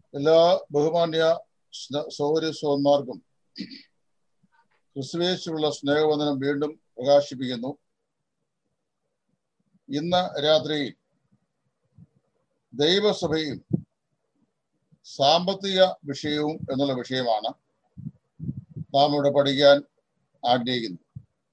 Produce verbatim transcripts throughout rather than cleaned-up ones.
എല്ലാ ബഹുമാന്യ സഹോദരി സഹോദരന്മാർക്കും ക്രിസ്തുയേശുവിലുള്ള സ്നേഹവന്ദനം വീണ്ടും പ്രകാശിപ്പിക്കുന്നു. ഇന്ന് രാത്രി ദൈവസഭയും സാമ്പത്തിക വിഷയവും എന്നുള്ള വിഷയമാണ് നാം ഇവിടെ പഠിക്കാൻ ആഗ്രഹിക്കുന്നത്.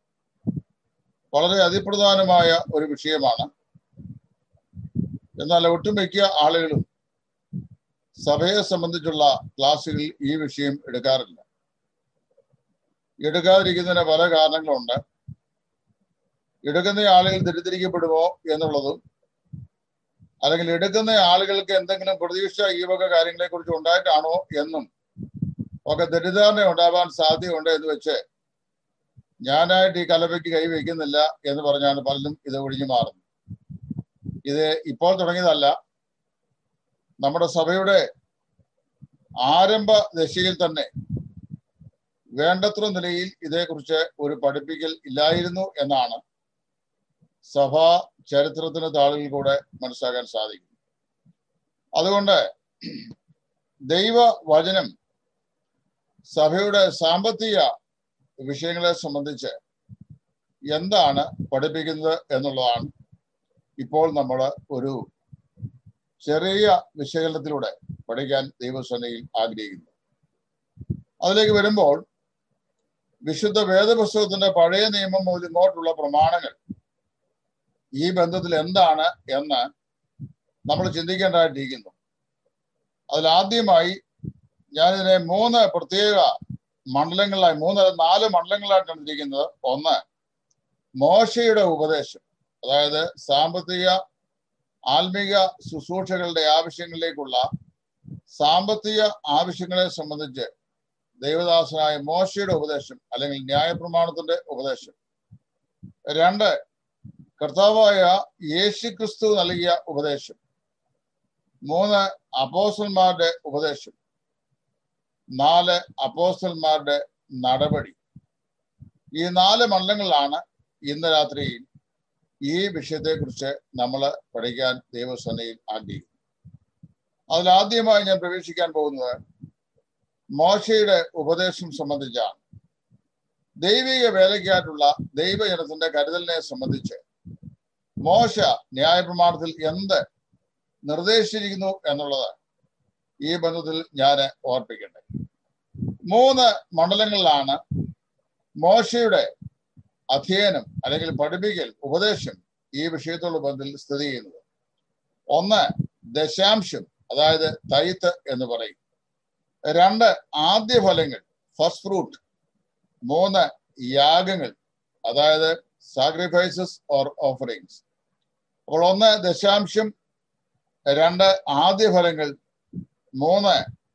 വളരെ അതിപ്രധാനമായ ഒരു വിഷയമാണ്. എന്നാൽ ഒട്ടുമിക്ക ആളുകളും സഭയെ സംബന്ധിച്ചുള്ള ക്ലാസ്സുകളിൽ ഈ വിഷയം എടുക്കാറില്ല. എടുക്കാതിരിക്കുന്നതിന് പല കാരണങ്ങളുണ്ട്. എടുക്കുന്ന ആളുകൾ തെറ്റിദ്ധരിക്കപ്പെടുമോ എന്നുള്ളതും, അല്ലെങ്കിൽ എടുക്കുന്ന ആളുകൾക്ക് എന്തെങ്കിലും പ്രതീക്ഷ ഈ വക കാര്യങ്ങളെ കുറിച്ച് ഉണ്ടായിട്ടാണോ എന്നും ഒക്കെ തെറ്റിദ്ധാരണ ഉണ്ടാവാൻ സാധ്യതയുണ്ട് എന്ന് വെച്ച് ഞാനായിട്ട് ഈ കലവയ്ക്ക് കൈവയ്ക്കുന്നില്ല എന്ന് പറഞ്ഞാണ് പലരും ഇത് ഒഴിഞ്ഞു മാറുന്നത്. ഇത് ഇപ്പോൾ തുടങ്ങിയതല്ല. നമ്മുടെ സഭയുടെ ആരംഭ ദശയിൽ തന്നെ വേണ്ടത്ര നിലയിൽ ഇതേക്കുറിച്ച് ഒരു പഠിപ്പിക്കൽ ഇല്ലായിരുന്നു എന്നാണ് സഭാ ചരിത്രത്തിന് താളുകളിൽ കൂടെ മനസ്സിലാക്കാൻ സാധിക്കും. അതുകൊണ്ട് ദൈവവചനം സഭയുടെ സാമ്പത്തിക വിഷയങ്ങളെ സംബന്ധിച്ച് എന്താണ് പഠിപ്പിക്കുന്നത് എന്നുള്ളതാണ് ഇപ്പോൾ നമ്മൾ ഒരു ചെറിയ വിശകലനത്തിലൂടെ പഠിക്കാൻ ദൈവസേനയിൽ ആഗ്രഹിക്കുന്നു. അതിലേക്ക് വരുമ്പോൾ വിശുദ്ധ വേദപുസ്തകത്തിന്റെ പഴയ നിയമം മുതൽ ഇങ്ങോട്ടുള്ള പ്രമാണങ്ങൾ ഈ ബന്ധത്തിൽ എന്താണ് എന്ന് നമ്മൾ ചിന്തിക്കേണ്ടതായിട്ടിരിക്കുന്നു. അതിലാദ്യമായി ഞാനിതിനെ മൂന്ന് പ്രത്യേക മണ്ഡലങ്ങളായി മൂന്ന് നാല് മണ്ഡലങ്ങളായിട്ടാണ് ഇരിക്കുന്നത്. ഒന്ന്, മോശയുടെ ഉപദേശം, അതായത് സാമ്പത്തിക ആത്മീക ശുശ്രൂഷകളുടെ ആവശ്യങ്ങളിലേക്കുള്ള സാമ്പത്തിക ആവശ്യങ്ങളെ സംബന്ധിച്ച് ദൈവദാസനായ മോശയുടെ ഉപദേശം അല്ലെങ്കിൽ ന്യായപ്രമാണത്തിന്റെ ഉപദേശം. രണ്ട്, കർത്താവായ യേശു ക്രിസ്തു നൽകിയ ഉപദേശം. മൂന്ന്, അപ്പോസ്തലന്മാരുടെ ഉപദേശം. നാല്, അപ്പോസ്തലന്മാരുടെ നടപടി. ഈ നാല് മണ്ഡലങ്ങളിലാണ് ഇന്ന് രാത്രി ഈ വിഷയത്തെക്കുറിച്ച് നമ്മൾ പഠിക്കാൻ ദൈവസേനയിൽ ആഗ്രഹിക്കുന്നു. അതിലാദ്യമായി ഞാൻ പ്രവേശിക്കാൻ പോകുന്നത് മോശയുടെ ഉപദേശം സംബന്ധിച്ചാണ്. ദൈവിക വേലയ്ക്കായിട്ടുള്ള ദൈവജനത്തിന്റെ കരുതലിനെ സംബന്ധിച്ച് മോശ ന്യായപ്രമാണത്തിൽ എന്ത് നിർദ്ദേശിച്ചിരിക്കുന്നു എന്നുള്ളത് ഈ ബന്ധത്തിൽ ഞാൻ ഓർപ്പിക്കട്ടെ. മൂന്ന് മണ്ഡലങ്ങളിലാണ് മോശയുടെ അധ്യയനം അല്ലെങ്കിൽ പഠിപ്പിക്കൽ ഉപദേശം ഈ വിഷയത്തോട് ബന്ധത്തിൽ സ്ഥിതി ചെയ്യുന്നത്. ഒന്ന്, ദശാംശം, അതായത് തൈത്ത് എന്ന് പറയും. രണ്ട്, ആദ്യ ഫലങ്ങൾ, ഫസ്റ്റ് ഫ്രൂട്ട്. മൂന്ന്, യാഗങ്ങൾ, അതായത് സാക്രിഫൈസസ് ഓർ ഓഫറിങ്സ്. അപ്പോൾ ഒന്ന് ദശാംശം, രണ്ട് ആദ്യ ഫലങ്ങൾ, മൂന്ന്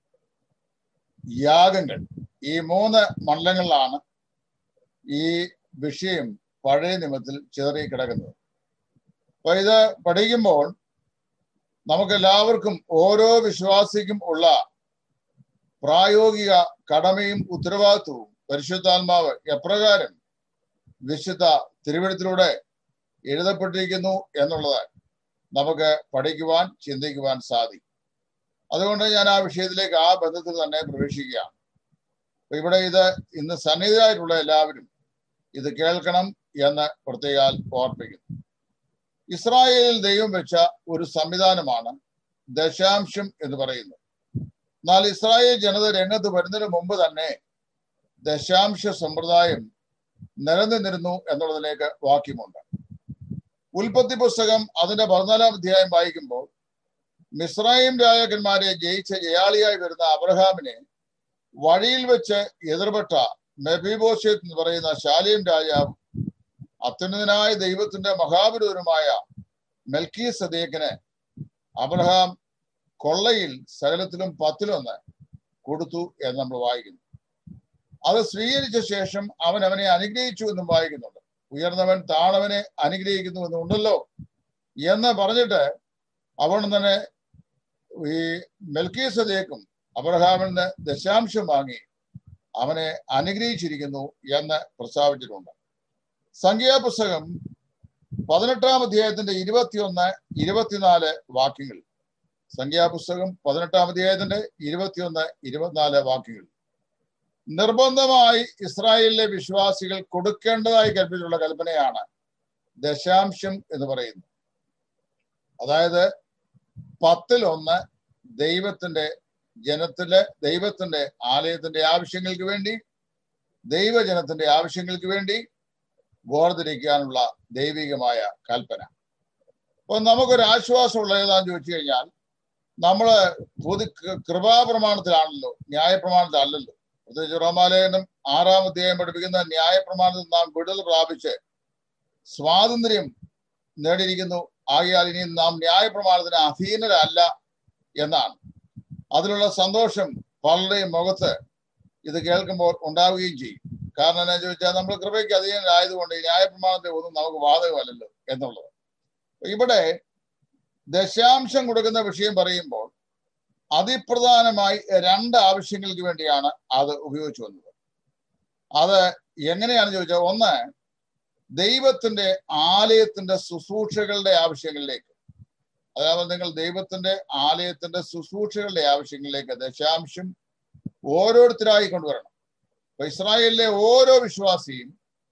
യാഗങ്ങൾ. ഈ മൂന്ന് മണ്ഡലങ്ങളിലാണ് ഈ വിഷയം പഴയ നിയമത്തിൽ ചിതറി കിടക്കുന്നത്. അപ്പൊ ഇത് പഠിക്കുമ്പോൾ നമുക്ക് എല്ലാവർക്കും, ഓരോ വിശ്വാസിക്കും ഉള്ള പ്രായോഗിക കടമയും ഉത്തരവാദിത്വവും പരിശുദ്ധാത്മാവ് എപ്രകാരം വിശുദ്ധ തിരുവെഴുത്തിലൂടെ എഴുതപ്പെട്ടിരിക്കുന്നു എന്നുള്ളത് നമുക്ക് പഠിക്കുവാൻ ചിന്തിക്കുവാൻ സാധിക്കും. അതുകൊണ്ട് ഞാൻ ആ വിഷയത്തിലേക്ക് ആ ബന്ധത്തിൽ തന്നെ പ്രവേശിക്കുകയാണ്. അപ്പൊ ഇവിടെ ഇത് ഇന്ന് സന്നിഹിതരായിട്ടുള്ള എല്ലാവരും ഇത് കേൾക്കണം എന്ന് പ്രത്യേകം ഓർപ്പിക്കുന്നു. ഇസ്രായേലിൽ ദൈവം വെച്ച ഒരു സംവിധാനമാണ് ദശാംശം എന്ന് പറയുന്നത്. എന്നാൽ ഇസ്രായേൽ ജനത രംഗത്ത് വരുന്നതിന് മുമ്പ് തന്നെ ദശാംശ സമ്പ്രദായം നിലനിന്നിരുന്നു എന്നുള്ളതിലേക്ക് വാക്യമുണ്ട്. ഉൽപ്പത്തി പുസ്തകം അതിന്റെ പതിനാലാം അധ്യായം വായിക്കുമ്പോൾ മിസ്രയീം രാജാക്കന്മാരെ ജയിച്ച ജയാളിയായി വരുന്ന അബ്രഹാമിനെ വഴിയിൽ വെച്ച് എതിർപ്പെട്ട മെഫീബോശെത്ത് എന്ന് പറയുന്ന ശാലേം രാജാവും അത്യുന്നതനായ ദൈവത്തിന്റെ മഹാപുരോഹിതനുമായ മെൽക്കീസദേക്കിന് അബ്രഹാം കൊള്ളയിൽ സകലത്തിലും പത്തിലൊന്ന് കൊടുത്തു എന്ന് നമ്മൾ വായിക്കുന്നു. അത് സ്വീകരിച്ച ശേഷം അവൻ അവനെ അനുഗ്രഹിച്ചു എന്നും വായിക്കുന്നുണ്ട്. ഉയർന്നവൻ താണവനെ അനുഗ്രഹിക്കുന്നു എന്നുണ്ടല്ലോ എന്ന് പറഞ്ഞിട്ട് അവൻ തന്നെ ഈ മെൽക്കീസദേക്കും അബ്രഹാമിൽ നിന്ന് ദശാംശം വാങ്ങി അവനെ അനുഗ്രഹിച്ചിരിക്കുന്നു എന്ന് പ്രസ്താവിച്ചിട്ടുണ്ട്. സംഖ്യാപുസ്തകം പതിനെട്ടാം അധ്യായത്തിന്റെ ഇരുപത്തിയൊന്ന് ഇരുപത്തിനാല് വാക്യങ്ങൾ സംഖ്യാപുസ്തകം പതിനെട്ടാം അധ്യായത്തിന്റെ ഇരുപത്തിയൊന്ന് ഇരുപത്തിനാല് വാക്യങ്ങൾ. നിർബന്ധമായി ഇസ്രായേലിലെ വിശ്വാസികൾ കൊടുക്കേണ്ടതായി കൽപ്പിച്ചിട്ടുള്ള കൽപ്പനയാണ് ദശാംശം എന്ന് പറയുന്നത്. അതായത് പത്തിൽ ഒന്ന് ദൈവത്തിന്റെ ജനത്തിലെ ദൈവത്തിന്റെ ആലയത്തിന്റെ ആവശ്യങ്ങൾക്ക് വേണ്ടി, ദൈവജനത്തിന്റെ ആവശ്യങ്ങൾക്ക് വേണ്ടി വേർതിരിക്കാനുള്ള ദൈവികമായ കൽപ്പന. അപ്പൊ നമുക്കൊരു ആശ്വാസമുള്ള ഏതാന്ന് ചോദിച്ചു കഴിഞ്ഞാൽ, നമ്മള് പൊതു കൃപാപ്രമാണത്തിലാണല്ലോ, ന്യായപ്രമാണത്തിലല്ലല്ലോ. പ്രത്യേകിച്ച് റോമാലേഖനം ആറാം അധ്യായം പഠിപ്പിക്കുന്ന ന്യായപ്രമാണത്തിൽ നാം വിടുതൽ പ്രാപിച്ച് സ്വാതന്ത്ര്യം നേടിയിരിക്കുന്നു. ആകയാൽ ഇനി നാം ന്യായപ്രമാണത്തിന് അധീനരല്ല എന്നാണ്. അതിലുള്ള സന്തോഷം പലരുടെയും മുഖത്ത് ഇത് കേൾക്കുമ്പോൾ ഉണ്ടാവുകയും ചെയ്യും. കാരണം എന്താ ചോദിച്ചാൽ, നമ്മൾ കൃപയ്ക്ക് അധീനരായതുകൊണ്ട് ഈ ന്യായപ്രമാണത്തെ ഒന്നും നമുക്ക് ബാധകമല്ലല്ലോ എന്നുള്ളത്. ഇവിടെ ദശാംശം കൊടുക്കുന്ന വിഷയം പറയുമ്പോൾ അതിപ്രധാനമായി രണ്ട് ആവശ്യങ്ങൾക്ക് വേണ്ടിയാണ് അത് ഉപയോഗിച്ചു വന്നത്. അത് എങ്ങനെയാണെന്ന് ചോദിച്ചാൽ, ഒന്ന് ദൈവത്തിന്റെ ആലയത്തിന്റെ ശുശ്രൂഷകളുടെ ആവശ്യങ്ങളിലേക്ക്, അതായത് നിങ്ങൾ ദൈവത്തിന്റെ ആലയത്തിന്റെ ശുശ്രൂഷകളുടെ ആവശ്യങ്ങളിലേക്ക് ദശാംശം ഓരോരുത്തരായി കൊണ്ടുവരണം. അപ്പൊ ഇസ്രായേലിലെ ഓരോ വിശ്വാസിയും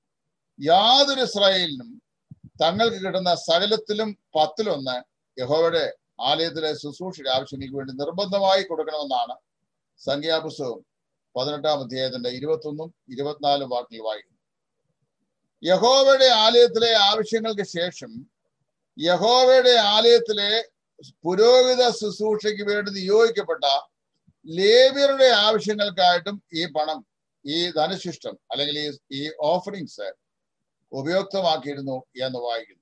യാതൊരു ഇസ്രായേലിനും തങ്ങൾക്ക് കിട്ടുന്ന സകലത്തിലും പത്തിലൊന്ന് യഹോവയുടെ ആലയത്തിലെ ശുശ്രൂഷയുടെ ആവശ്യങ്ങൾക്ക് വേണ്ടി നിർബന്ധമായി കൊടുക്കണമെന്നാണ് സംഖ്യാപുസ്തകം പതിനെട്ടാം അധ്യായത്തിന്റെ ഇരുപത്തൊന്നും ഇരുപത്തിനാലും വാക്കുകൾ വായിക്കുന്നത്. യഹോവയുടെ ആലയത്തിലെ ആവശ്യങ്ങൾക്ക് ശേഷം യഹോവയുടെ ആലയത്തിലെ പുരോഹിത ശുശ്രൂഷയ്ക്ക് വേണ്ടി നിയോഗിക്കപ്പെട്ട ലേവ്യരുടെ ആവശ്യങ്ങൾക്കായിട്ടും ഈ പണം, ഈ ധനശിഷ്ടം അല്ലെങ്കിൽ ഈ ഓഫറിങ്സ് ഉപയുക്തമാക്കിയിരുന്നു എന്ന് വായിക്കുന്നു.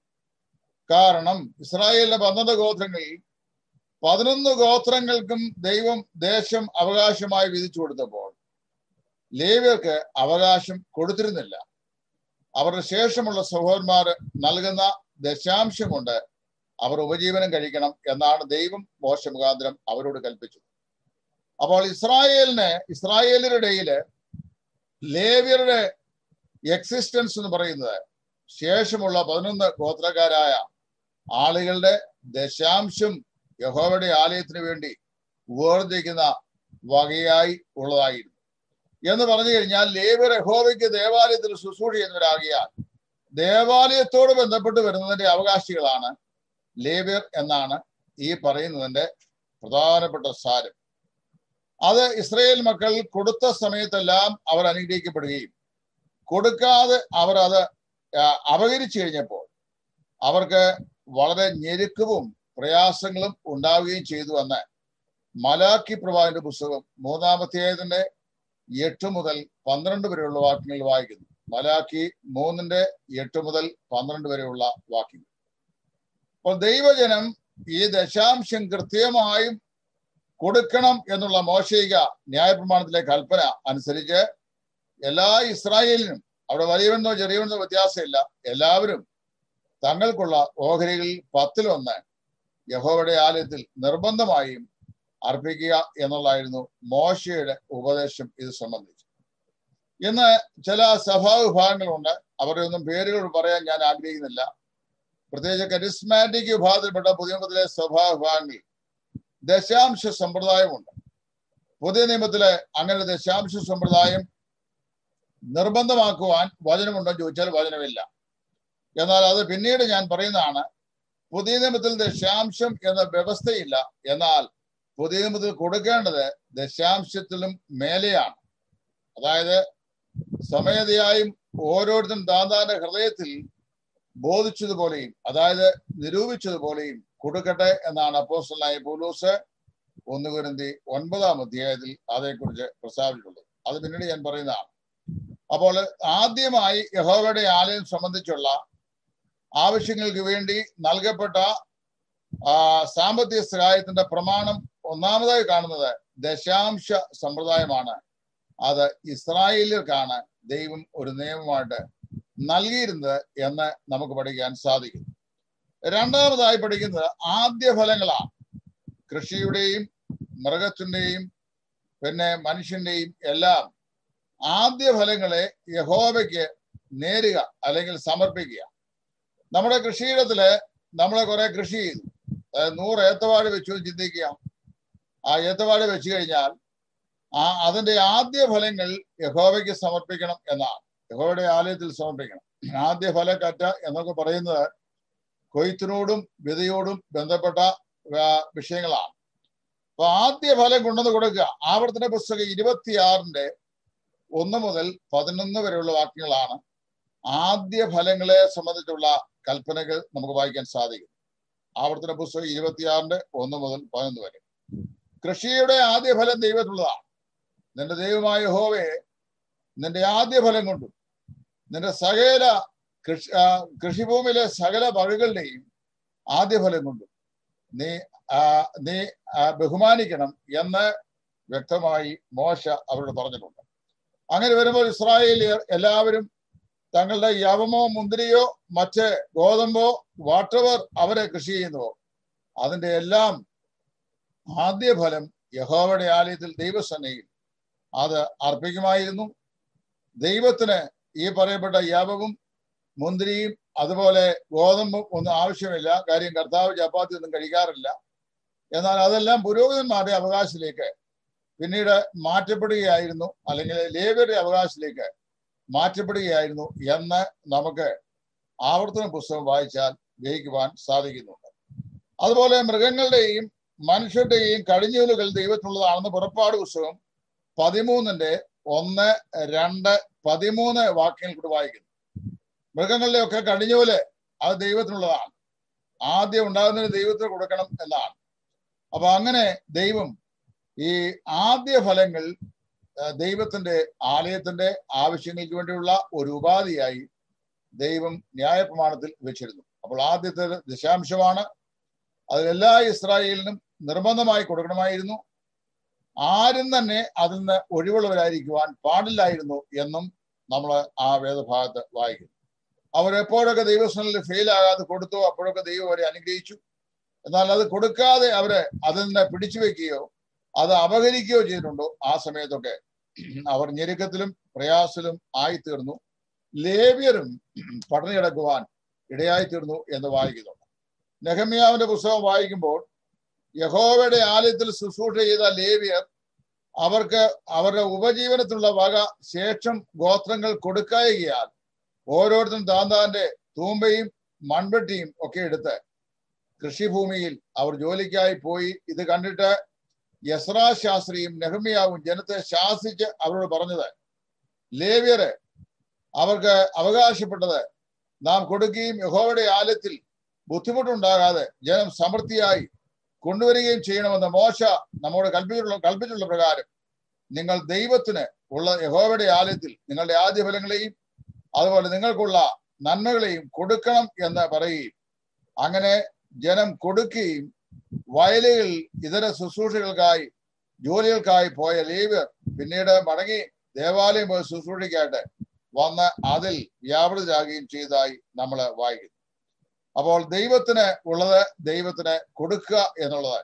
കാരണം ഇസ്രായേലിലെ പന്ത്രണ്ട് ഗോത്രങ്ങളിൽ പതിനൊന്ന് ഗോത്രങ്ങൾക്കും ദൈവം ദേശം അവകാശമായി വിധിച്ചു കൊടുത്തപ്പോൾ ലേവ്യർക്ക് അവകാശം കൊടുത്തിരുന്നില്ല. അവരുടെ ശേഷമുള്ള സഹോദരന്മാർ നൽകുന്ന ദശാംശം കൊണ്ട് അവർ ഉപജീവനം കഴിക്കണം എന്നാണ് ദൈവം മോശ മുഖാന്തരം അവരോട് കൽപ്പിച്ചത്. അപ്പോൾ ഇസ്രായേലിന് ഇസ്രായേലിന്റെ ഇടയില് ലേവ്യരുടെ എക്സിസ്റ്റൻസ് എന്ന് പറയുന്നത് ശേഷമുള്ള പതിനൊന്ന് ഗോത്രക്കാരായ ആളുകളുടെ ദശാംശം യഹോവയുടെ ആലയത്തിന് വേണ്ടി വേർതിരിക്കുന്ന വകയായി ഉള്ളതായിരുന്നു. എന്ന് പറഞ്ഞു കഴിഞ്ഞാൽ ലേവ്യർ യഹോവയ്ക്ക് ദേവാലയത്തിൽ ശുശ്രൂഷ ചെയ്യുന്നവരാകിയാൽ ദേവാലയത്തോട് ബന്ധപ്പെട്ട് വരുന്നതിന്റെ അവകാശികളാണ് ലേവ്യർ എന്നാണ് ഈ പറയുന്നതിന്റെ പ്രധാനപ്പെട്ട സാരം. അത് ഇസ്രായേൽ മക്കൾ കൊടുത്ത സമയത്തെല്ലാം അവർ അനുഗ്രഹിക്കപ്പെടുകയും കൊടുക്കാതെ അവർ അത് അപകരിച്ചു കഴിഞ്ഞപ്പോൾ അവർക്ക് വളരെ ഞെരുക്കവും പ്രയാസങ്ങളും ഉണ്ടാവുകയും ചെയ്തു എന്ന് മലാക്കി പ്രവാചകന്റെ പുസ്തകം മൂന്നാമധ്യായത്തിന്റെ എട്ട് മുതൽ പന്ത്രണ്ട് വരെയുള്ള വാക്യങ്ങൾ വായിക്കുന്നു. മലാക്കി മൂന്നിന്റെ എട്ട് മുതൽ പന്ത്രണ്ട് വരെയുള്ള വാക്യങ്ങൾ. അപ്പോൾ ദൈവജനം ഈ ദശാംശം കൃത്യമായും കൊടുക്കണം എന്നുള്ള മോശയിക ന്യായപ്രമാണത്തിലെ കൽപ്പന അനുസരിച്ച് എല്ലാ ഇസ്രായേലിനും, അവിടെ വലിയവനെന്നോ ചെറിയവനെന്നോ വ്യത്യാസമില്ല, എല്ലാവരും തങ്ങൾക്കുള്ള ഓഹരികളിൽ പത്തിലൊന്ന് യഹോവയുടെ ആലയത്തിൽ നിർബന്ധമായും അർപ്പിക്കുക എന്നുള്ളതായിരുന്നു മോശയുടെ ഉപദേശം ഇത് സംബന്ധിച്ച്. ഇന്ന് ചില സഭാവിഭാഗങ്ങളുണ്ട്, അവരുടെ ഒന്നും പേരുകൾ പറയാൻ ഞാൻ ആഗ്രഹിക്കുന്നില്ല. പ്രത്യേകിച്ച് കരിസ്മാറ്റിക് വിഭാഗത്തിൽപ്പെട്ട പുതിയ നിയമത്തിലെ സഭാവിഭാഗങ്ങളിൽ ദശാംശ സമ്പ്രദായമുണ്ട്. പുതിയ നിയമത്തിലെ അങ്ങനെ ദശാംശ സമ്പ്രദായം നിർബന്ധമാക്കുവാൻ വചനമുണ്ടോ ചോദിച്ചാൽ വചനമില്ല. എന്നാൽ അത് പിന്നീട് ഞാൻ പറയുന്നതാണ്. പുതിയ നിയമത്തിൽ ദശാംശം എന്ന വ്യവസ്ഥയില്ല. എന്നാൽ പുതിയ നിയമത്തിൽ കൊടുക്കേണ്ടത് ദശാംശത്തിലും മേലെയാണ്. അതായത് സമയതയായും ഓരോരുത്തരും താന്താന്റെ ഹൃദയത്തിൽ ബോധിച്ചതുപോലെയും അതായത് നിരൂപിച്ചതുപോലെയും കൊടുക്കട്ടെ എന്നാണ് അപ്പോസ്തലനായ പൗലോസ് ഒന്ന് കൊരിന്ത്യർ ഒൻപതാം അധ്യായത്തിൽ അതേക്കുറിച്ച് പ്രസ്താവിച്ചിട്ടുള്ളത്. അത് പിന്നീട് ഞാൻ പറയുന്നതാണ്. അപ്പോൾ ആദ്യമായി യഹോവയുടെ ആലയം സംബന്ധിച്ചുള്ള ആവശ്യങ്ങൾക്ക് വേണ്ടി നൽകപ്പെട്ട ആ സാമ്പത്തിക സഹായത്തിന്റെ പ്രമാണം ഒന്നാമതായി കാണുന്നത് ദശാംശ സമ്പ്രദായമാണ്. അത് ഇസ്രായേലിയർക്കാണ് ദൈവം ഒരു നിയമമായിട്ട് നൽകിയിരുന്നത് എന്ന് നമുക്ക് പഠിക്കാൻ സാധിക്കും. രണ്ടാമതായി പഠിക്കുന്നത് ആദ്യ ഫലങ്ങളാണ്. കൃഷിയുടെയും മൃഗത്തിന്റെയും പിന്നെ മനുഷ്യന്റെയും എല്ലാം ആദ്യ ഫലങ്ങളെ യഹോവയ്ക്ക് നേരുക അല്ലെങ്കിൽ സമർപ്പിക്കുക. നമ്മുടെ കൃഷിയിടത്തില് നമ്മളെ കുറെ കൃഷി ചെയ്തു, അതായത് നൂറ് ഏത്തവാഴ വെച്ചു എന്ന് ചിന്തിക്കുക. ആ ഏത്തവാഴ വെച്ചു കഴിഞ്ഞാൽ ആ അതിന്റെ ആദ്യ ഫലങ്ങൾ യഹോവയ്ക്ക് സമർപ്പിക്കണം എന്നാണ്. യഹോവയുടെ ആലയത്തിൽ സമർപ്പിക്കണം. ആദ്യ ഫലക്കറ്റ എന്നൊക്കെ പറയുന്നത് കൊയ്ത്തിനോടും വിതയോടും ബന്ധപ്പെട്ട വിഷയങ്ങളാണ്. അപ്പൊ ആദ്യ ഫലം കൊണ്ടുവന്ന് കൊടുക്കുക. ആവർത്തന പുസ്തകം ഇരുപത്തിയാറിന്റെ ഒന്ന് മുതൽ പതിനൊന്ന് വരെയുള്ള വാക്യങ്ങളാണ് ആദ്യ ഫലങ്ങളെ സംബന്ധിച്ചുള്ള കൽപ്പനകൾ നമുക്ക് വായിക്കാൻ സാധിക്കും. ആവർത്തന പുസ്തകം ഇരുപത്തിയാറിന്റെ ഒന്ന് മുതൽ പതിനൊന്ന് വരെ. കൃഷിയുടെ ആദ്യ ഫലം ദൈവത്തിലുള്ളതാണ്. നിന്റെ ദൈവമായ യഹോവയെ നിന്റെ ആദ്യ ഫലം കൊണ്ടും നിന്റെ സകല കൃഷി കൃഷിഭൂമിയിലെ സകല വകകളുടെയും ആദ്യ ഫലം കൊണ്ടും നീ നീ ബഹുമാനിക്കണം എന്ന് വ്യക്തമായി മോശ അവരോട് പറഞ്ഞിട്ടുണ്ട്. അങ്ങനെ വരുമ്പോൾ ഇസ്രായേലിയർ എല്ലാവരും തങ്ങളുടെ യവമോ മുന്തിരിയോ മറ്റ് ഗോതമ്പോ വാട്ടവർ അവരെ കൃഷി ചെയ്യുന്നുവോ അതിന്റെ എല്ലാം ആദ്യ ഫലം യഹോവയുടെ ആലയത്തിൽ ദൈവസന്നിധിയിൽ അത് അർപ്പിക്കുമായിരുന്നു. ദൈവത്തിന് ഈ പറയപ്പെട്ട യവവും മുന്തിരിയും അതുപോലെ ഗോതമ്പും ഒന്നും ആവശ്യമില്ല. കാര്യം കർത്താവ് ചപ്പാത്തി ഒന്നും കഴിക്കാറില്ല. എന്നാൽ അതെല്ലാം പുരോഹിതന്മാരുടെ അവകാശത്തിലേക്ക് പിന്നീട് മാറ്റപ്പെടുകയായിരുന്നു, അല്ലെങ്കിൽ ലേവ്യരുടെ അവകാശത്തിലേക്ക് മാറ്റപ്പെടുകയായിരുന്നു എന്ന് നമുക്ക് ആവർത്തന പുസ്തകം വായിച്ചാൽ ഗ്രഹിക്കുവാൻ സാധിക്കുന്നുണ്ട്. അതുപോലെ മൃഗങ്ങളുടെയും മനുഷ്യരുടെയും കടിഞ്ഞൂലുകൾ ദൈവത്തിനുള്ളതാണെന്ന് പുറപ്പാട് പുസ്തകം പതിമൂന്നിന്റെ ഒന്ന് രണ്ട് പതിമൂന്ന് വാക്യങ്ങൾ കൂടി വായിക്കുന്നു. മൃഗങ്ങളുടെ ഒക്കെ കടിഞ്ഞൂല് അത് ദൈവത്തിനുള്ളതാണ്. ആദ്യം ഉണ്ടാകുന്നതിന് ദൈവത്തിന് കൊടുക്കണം എന്നാണ്. അപ്പൊ അങ്ങനെ ദൈവം ഈ ആദ്യ ഫലങ്ങൾ ദൈവത്തിന്റെ ആലയത്തിന്റെ ആവശ്യങ്ങൾക്ക് വേണ്ടിയുള്ള ഒരു ഉപാധിയായി ദൈവം ന്യായപ്രമാണത്തിൽ വെച്ചിരുന്നു. അപ്പോൾ ആദ്യത്തെ ദശാംശമാണ്. അതിലെല്ലാ ഇസ്രായേലിനും നിർബന്ധമായി കൊടുക്കണമായിരുന്നു. ആരും തന്നെ അതിൽ നിന്ന് ഒഴിവുള്ളവരായിരിക്കുവാൻ പാടില്ലായിരുന്നു എന്നും നമ്മൾ ആ വേദഭാഗത്ത് വായിക്കുന്നു. അവരെപ്പോഴൊക്കെ ദൈവസ്ഥനിൽ ഫെയിൽ ആകാതെ കൊടുത്തോ അപ്പോഴൊക്കെ ദൈവം അവരെ അനുഗ്രഹിച്ചു. എന്നാൽ അത് കൊടുക്കാതെ അവരെ അതിൽ നിന്ന് പിടിച്ചു വെക്കുകയോ അത് അപഹരിക്കുകയോ ചെയ്തിട്ടുണ്ടോ ആ സമയത്തൊക്കെ അവർ ഞെരുക്കത്തിലും പ്രയാസത്തിലും ആയിത്തീർന്നു. ലേവ്യരും പട്ടിണി കിടക്കുവാൻ ഇടയായിത്തീർന്നു എന്ന് വായിക്കുന്നുണ്ട്. നെഹമ്യാവിന്റെ പുസ്തകം വായിക്കുമ്പോൾ യഹോവയുടെ ആലയത്തിൽ ശുശ്രൂഷ ചെയ്ത ലേവ്യർ അവർക്ക് അവരുടെ ഉപജീവനത്തിലുള്ള വക ശേഷം ഗോത്രങ്ങൾ കൊടുക്കായികയാൽ ഓരോരുത്തരും താന്താന്റെ തൂമ്പയും മൺവെട്ടിയും ഒക്കെ എടുത്ത് കൃഷിഭൂമിയിൽ അവർ ജോലിക്കായി പോയി. ഇത് കണ്ടിട്ട് യസ്രാ ശാസ്ത്രിയും നെഹമ്യാവും ജനത്തെ ശാസിച്ച് അവരോട് പറഞ്ഞത്, ലേവ്യര് അവർക്ക് അവകാശപ്പെട്ടത് നാം കൊടുക്കുകയും യഹോവയുടെ ആലയത്തിൽ ബുദ്ധിമുട്ടുണ്ടാകാതെ ജനം സമൃദ്ധിയായി കൊണ്ടുവരികയും ചെയ്യണമെന്ന് മോശ നമ്മോട് കൽപ്പിച്ചുള്ള കൽപ്പിച്ചുള്ള പ്രകാരം നിങ്ങൾ ദൈവത്തിന് ഉള്ള യഹോവയുടെ ആലയത്തിൽ നിങ്ങളുടെ ആദ്യ ഫലങ്ങളെയും അതുപോലെ നിങ്ങൾക്കുള്ള നന്മകളെയും കൊടുക്കണം എന്ന് പറയുകയും അങ്ങനെ ജനം കൊടുക്കുകയും വയലുകളിൽ ഇതര ശുശ്രൂഷകൾക്കായി ജോലികൾക്കായി പോയ ലേവ്യർ പിന്നീട് മടങ്ങി ദേവാലയം പോയി ശുശ്രൂഷയ്ക്കായിട്ട് വന്ന് അതിൽ വ്യാപൃതരാകുകയും ചെയ്തതായി നമ്മൾ വായിക്കുന്നു. അപ്പോൾ ദൈവത്തിന് ഉള്ളത് ദൈവത്തിന് കൊടുക്കുക എന്നുള്ളത്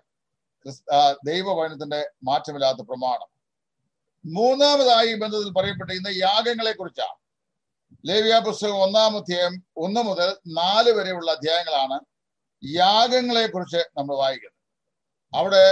ദൈവവചനത്തിന്റെ മാറ്റമില്ലാത്ത പ്രമാണം. മൂന്നാമതായി ബന്ധത്തിൽ പറയപ്പെട്ടിരിക്കുന്ന യാഗങ്ങളെ കുറിച്ചാണ്. ലേവ്യ പുസ്തകം ഒന്നാം അധ്യായം ഒന്ന് മുതൽ നാല് വരെയുള്ള അധ്യായങ്ങളാണ് യാഗങ്ങളെ കുറിച്ച് നമ്മൾ വായിക്കുന്നത്. അവിടെ